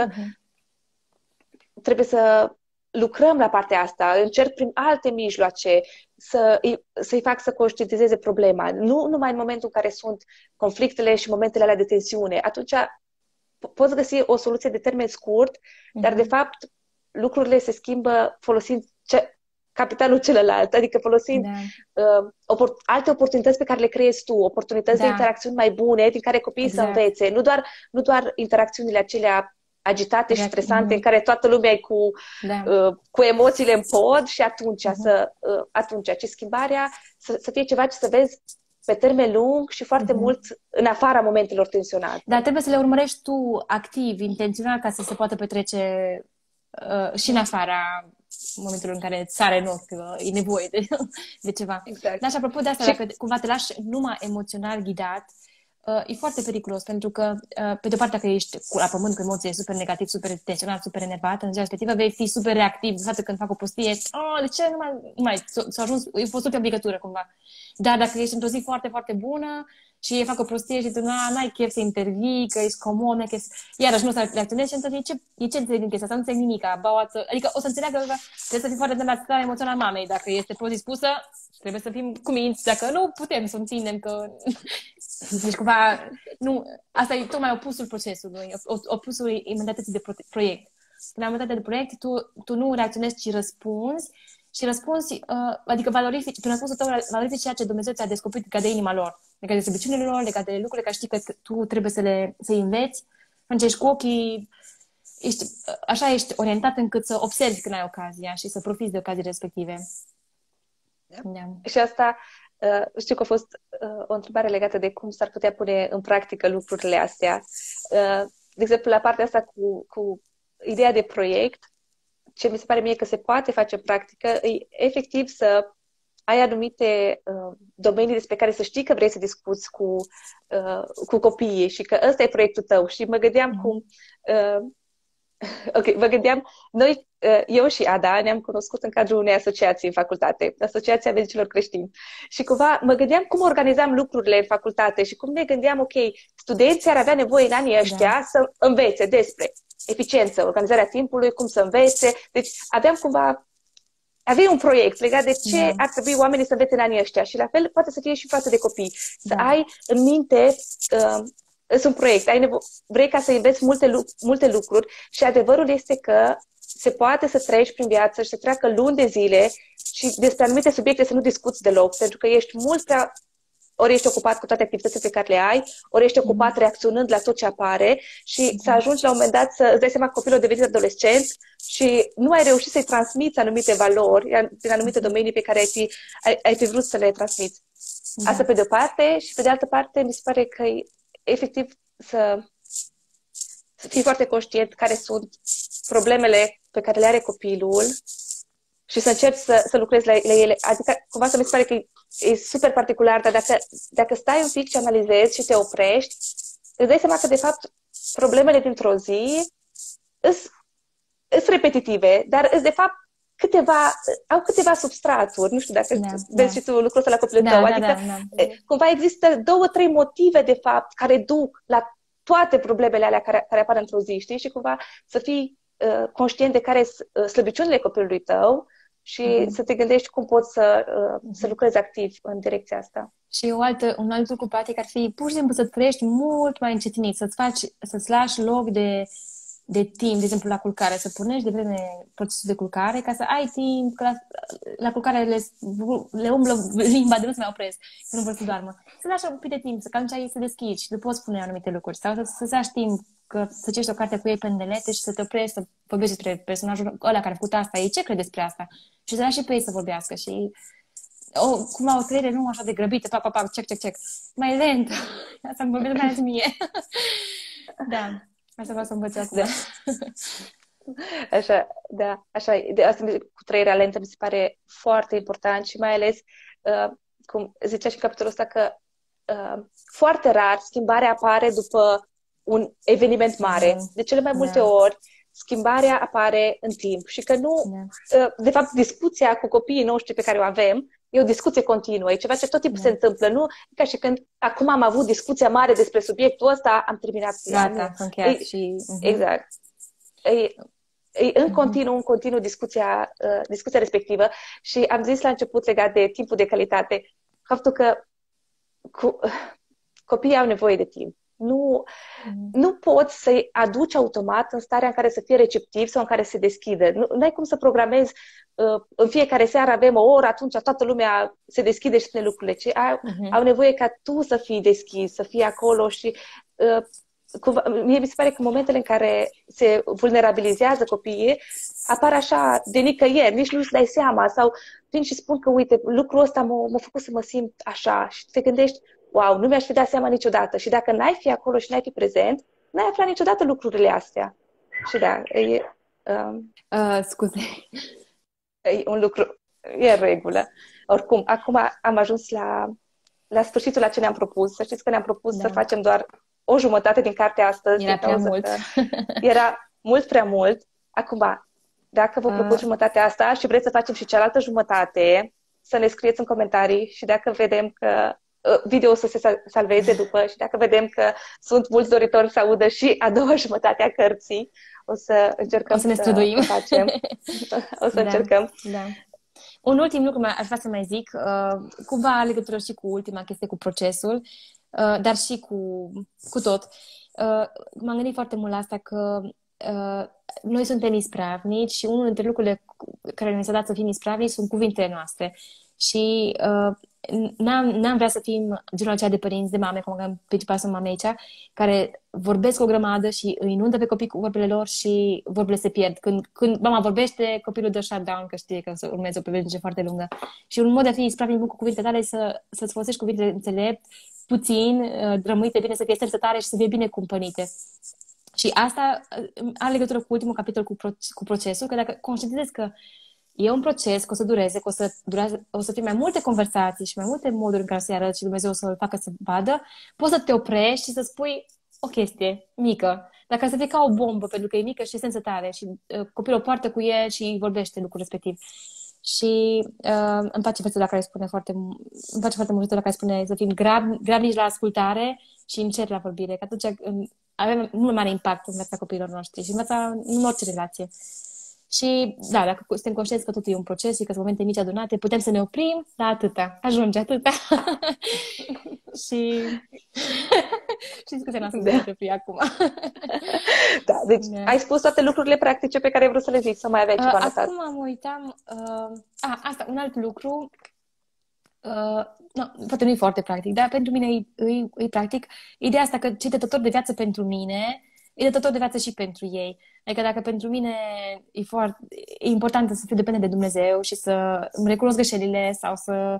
trebuie să lucrăm la partea asta, încerc prin alte mijloace să-i fac să conștientizeze problema. Nu numai în momentul în care sunt conflictele și momentele alea de tensiune. Atunci poți găsi o soluție de termen scurt, dar de fapt lucrurile se schimbă folosind capitalul celălalt, adică folosind alte oportunități pe care le creezi tu, oportunități de interacțiuni mai bune, din care copiii să învețe. Nu doar interacțiunile acelea agitate și stresante în care toată lumea e cu emoțiile în pod și atunci ci schimbarea să fie ceva ce să vezi pe termen lung și foarte mult în afara momentelor tensionate. Dar trebuie să le urmărești tu activ, intențional, ca să se poată petrece și în afara momentul în care îți sare în ochi, e nevoie de ceva. Exact. Dar și apropo de asta, dacă cumva te lași numai emoțional ghidat, e foarte periculos, pentru că, pe de-o parte, dacă ești la pământ cu emoție super negativ, super tensionat, super enervat, în ziua respectivă vei fi super reactiv. De fapt, când fac o prostie, de ce nu mai s-a ajuns, e fost o picătură cumva. Dar dacă ești într-o zi foarte, foarte bună și fac o prostie și tu n-ai chef să intervii, că ești comod, iarăși nu o să reacționezi și atunci ce înțeleg din chestia asta? Nu înțeleg nimic. Adică o să înțeleagă că trebuie să fii foarte de la starea emoțională a mamei. Dacă este prost dispusă, trebuie să fim cuminți. Dacă nu, putem să întindem că... Deci cumva, nu, asta e tocmai opusul procesului, opusul imediatății de proiect. Când am de proiect, tu nu reacționezi, ci răspunzi și răspunzi, adică valorifici, prin răspunsul tău valorifici ceea ce Dumnezeu ți-a descoperit legat de inima lor, legat de slăbiciunile lor, legat de lucrurile care știi că tu trebuie să-i înveți, atunci ești cu ochii, ești orientat încât să observi când ai ocazia și să profiți de ocazii respective. Și asta... știu că a fost o întrebare legată de cum s-ar putea pune în practică lucrurile astea. De exemplu, la partea asta cu ideea de proiect, ce mi se pare mie că se poate face în practică, e efectiv să ai anumite domenii despre care să știi că vrei să discuți cu copiii și că ăsta e proiectul tău. Și mă gândeam cum Ok, mă gândeam, noi, eu și Ada ne-am cunoscut în cadrul unei asociații în facultate, Asociația Medicilor Creștini. Și cumva mă gândeam cum organizam lucrurile în facultate și cum ne gândeam, ok, studenții ar avea nevoie în anii Da. ăștia să învețe despre eficiență, organizarea timpului, cum să învețe. Deci aveam cumva, aveai un proiect legat de ce Da. ar trebui oamenii să învețe în anii ăștia. Și la fel poate să fie și față de copii. Să Da. ai în minte îs un proiect, vrei ca să înveți multe lucruri și adevărul este că se poate să treci prin viață și să treacă luni de zile și despre anumite subiecte să nu discuți deloc, pentru că ești mult prea... Ori ești ocupat cu toate activitățile pe care le ai, ori ești ocupat reacționând la tot ce apare și să ajungi la un moment dat să îți dai seama că copilul a devenit adolescent și nu ai reușit să-i transmiți anumite valori din anumite domenii pe care ai fi vrut să le transmiți. Asta pe de-o parte și pe de altă parte mi se pare că efectiv să fii foarte conștient care sunt problemele pe care le are copilul și să încerci să lucrezi la ele. Adică, cumva să mi se pare că e super particular, dar dacă stai un pic și analizezi și te oprești, îți dai seama că, de fapt, problemele dintr-o zi sunt repetitive, dar de fapt, au câteva substraturi. Nu știu dacă vezi și tu lucrul ăsta la copilul tău. Adică, cumva există 2-3 motive, de fapt, care duc la toate problemele alea care apar într-o zi, știi? Și cumva să fii conștient de care sunt slăbiciunile copilului tău și să te gândești cum poți să lucrezi activ în direcția asta. Și un alt lucru practic ar fi pur și simplu să trăiești mult mai încetinit, să-ți lași loc de timp, de exemplu la culcare, să pornești de vreme procesul de culcare ca să ai timp, că la culcare le umblă limba de nu se mai opresc, că nu vor să doarmă. Să lași un pic de timp, să calci să deschizi și le poți spune anumite lucruri sau să lași timp să citești o carte cu ei pe îndelete și să te oprești, să vorbești despre personajul ăla care a făcut asta, ei ce crede despre asta? Și să lași și pe ei să vorbească și cumva o creire nu așa de grăbită, check, mai lent. Asta îmi vorbește mai ales mie. Da. Asta vreau să învăț acum. Așa, da, așa. De asta cu trăirea lentă mi se pare foarte important și mai ales, cum zicea și în capitolul ăsta, că foarte rar schimbarea apare după un eveniment mare. De cele mai multe ori, schimbarea apare în timp și că nu... De fapt, discuția cu copiii noștri pe care o avem e o discuție continuă, e ceva ce tot timpul se întâmplă. Nu ca și când acum am avut discuția mare despre subiectul ăsta, am terminat. Gata, încheiat și... Exact. E în continuu discuția respectivă și am zis la început legat de timpul de calitate, faptul că copiii au nevoie de timp. Nu poți să-i aduci automat în starea în care să fie receptiv sau în care se deschidă. Nu ai cum să programezi în fiecare seară avem o oră, atunci toată lumea se deschide și spune lucrurile. Au nevoie ca tu să fii deschis, să fii acolo și mie mi se pare că în momentele în care se vulnerabilizează copiii, apar așa de nicăieri, nici nu-ți dai seama sau vin și spun că uite, lucrul ăsta m-a făcut să mă simt așa și te gândești wow, nu mi-aș fi dat seama niciodată. Și dacă n-ai fi acolo și n-ai fi prezent, n-ai aflat niciodată lucrurile astea. Și da, scuze. E un lucru, e în regulă. Oricum, acum am ajuns la sfârșitul la ce ne-am propus. Să știți că ne-am propus să facem doar o jumătate din cartea astăzi. Era prea mult. Era mult prea mult. Acum, dacă vă propus jumătatea asta și vreți să facem și cealaltă jumătate, să ne scrieți în comentarii și dacă vedem că video să se salveze după și dacă vedem că sunt mulți doritori să audă și a doua jumătate a cărții, o să încercăm să ne străduim. Să facem. O să încercăm. Da. Un ultim lucru aș vrea să mai zic, cumva are legătură și cu ultima chestie, cu procesul, dar și cu tot. M-am gândit foarte mult la asta că noi suntem ispravnici și unul dintre lucrurile care ne s-a dat să fim ispravnici sunt cuvintele noastre. Și n-am vrea să fim genul acela de părinți, de mame, cum în principal sunt mame aici, care vorbesc o grămadă și îi inundă pe copii cu vorbele lor și vorbele se pierd. Când mama vorbește, copilul dă shutdown, că știe că să urmeze o prevedernice foarte lungă. Și un mod de a fi ispravnic bun cu cuvintele tale să-ți folosești cuvintele înțelept, puțin, drămuite bine, să fie stătare și să fie bine cumpănite. Și asta are legătură cu ultimul capitol cu procesul, că dacă conștientizezi că e un proces, că o să dureze, că o să fie mai multe conversații și mai multe moduri în care să-i arăți și Dumnezeu să-l facă să vadă, poți să te oprești și să spui o chestie mică, Dacă să fie ca o bombă, pentru că e mică și sensătare și copilul o poartă cu el și vorbește lucrul respectiv. Și îmi place versul la care spune îmi place foarte mult versul la care spune să fim grabnici la ascultare și încet la vorbire, că atunci avem mult mare impact în viața copiilor noștri și în orice relație. Și da, dacă suntem conștienți că totul e un proces și că sunt momente mici adunate, putem să ne oprim, la atâta, ajunge atâta. și scuze, n-am să ne opri acum. Da, deci ai spus toate lucrurile practice pe care ai vrut să le zici, să mai aveai ceva notat. Acum mă uitam, asta, un alt lucru, poate nu e foarte practic, dar pentru mine e practic ideea asta că ce dătător de viață pentru mine e dătător de viață și pentru ei. Adică dacă pentru mine e important să fiu dependent de Dumnezeu și să îmi recunosc greșelile sau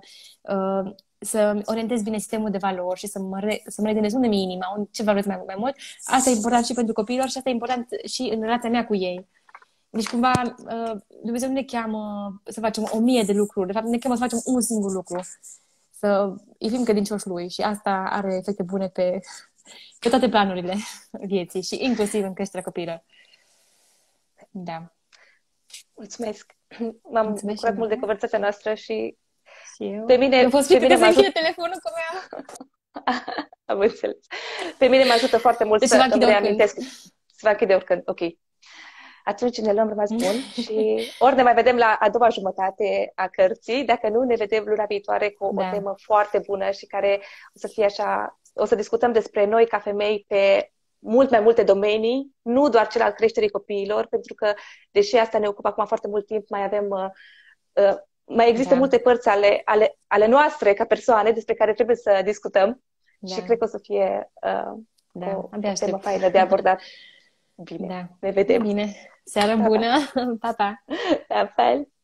să orientez bine sistemul de valori și să mă regândesc unde mi-e inima, ce vreau mai mult, asta e important și pentru copiilor și asta e important și în relația mea cu ei. Deci cumva Dumnezeu nu ne cheamă să facem 1000 de lucruri, de fapt ne cheamă să facem un singur lucru, să îi fim credincioși lui și asta are efecte bune pe toate planurile vieții și inclusiv în creșterea copiilor. Da. Mulțumesc! M-am bucurat mult de conversația noastră și eu. Pe mine, eu fost frică că se închide telefonul cu mea. Am înțeles. Pe mine mă ajută foarte mult să îmi reamintesc. Se va închide oricând. Ok. Atunci ne luăm rămas bun și ori ne mai vedem la a doua jumătate a cărții, dacă nu, ne vedem luna viitoare cu o temă foarte bună și care o să fie așa, o să discutăm despre noi ca femei pe mult mai multe domenii, nu doar cel al creșterii copiilor, pentru că, deși asta ne ocupă acum foarte mult timp, mai există multe părți ale noastre ca persoane despre care trebuie să discutăm și cred că o să fie o temă faină de abordat. Bine, ne vedem. Bine. Seară bună. Pa, pa. La fel.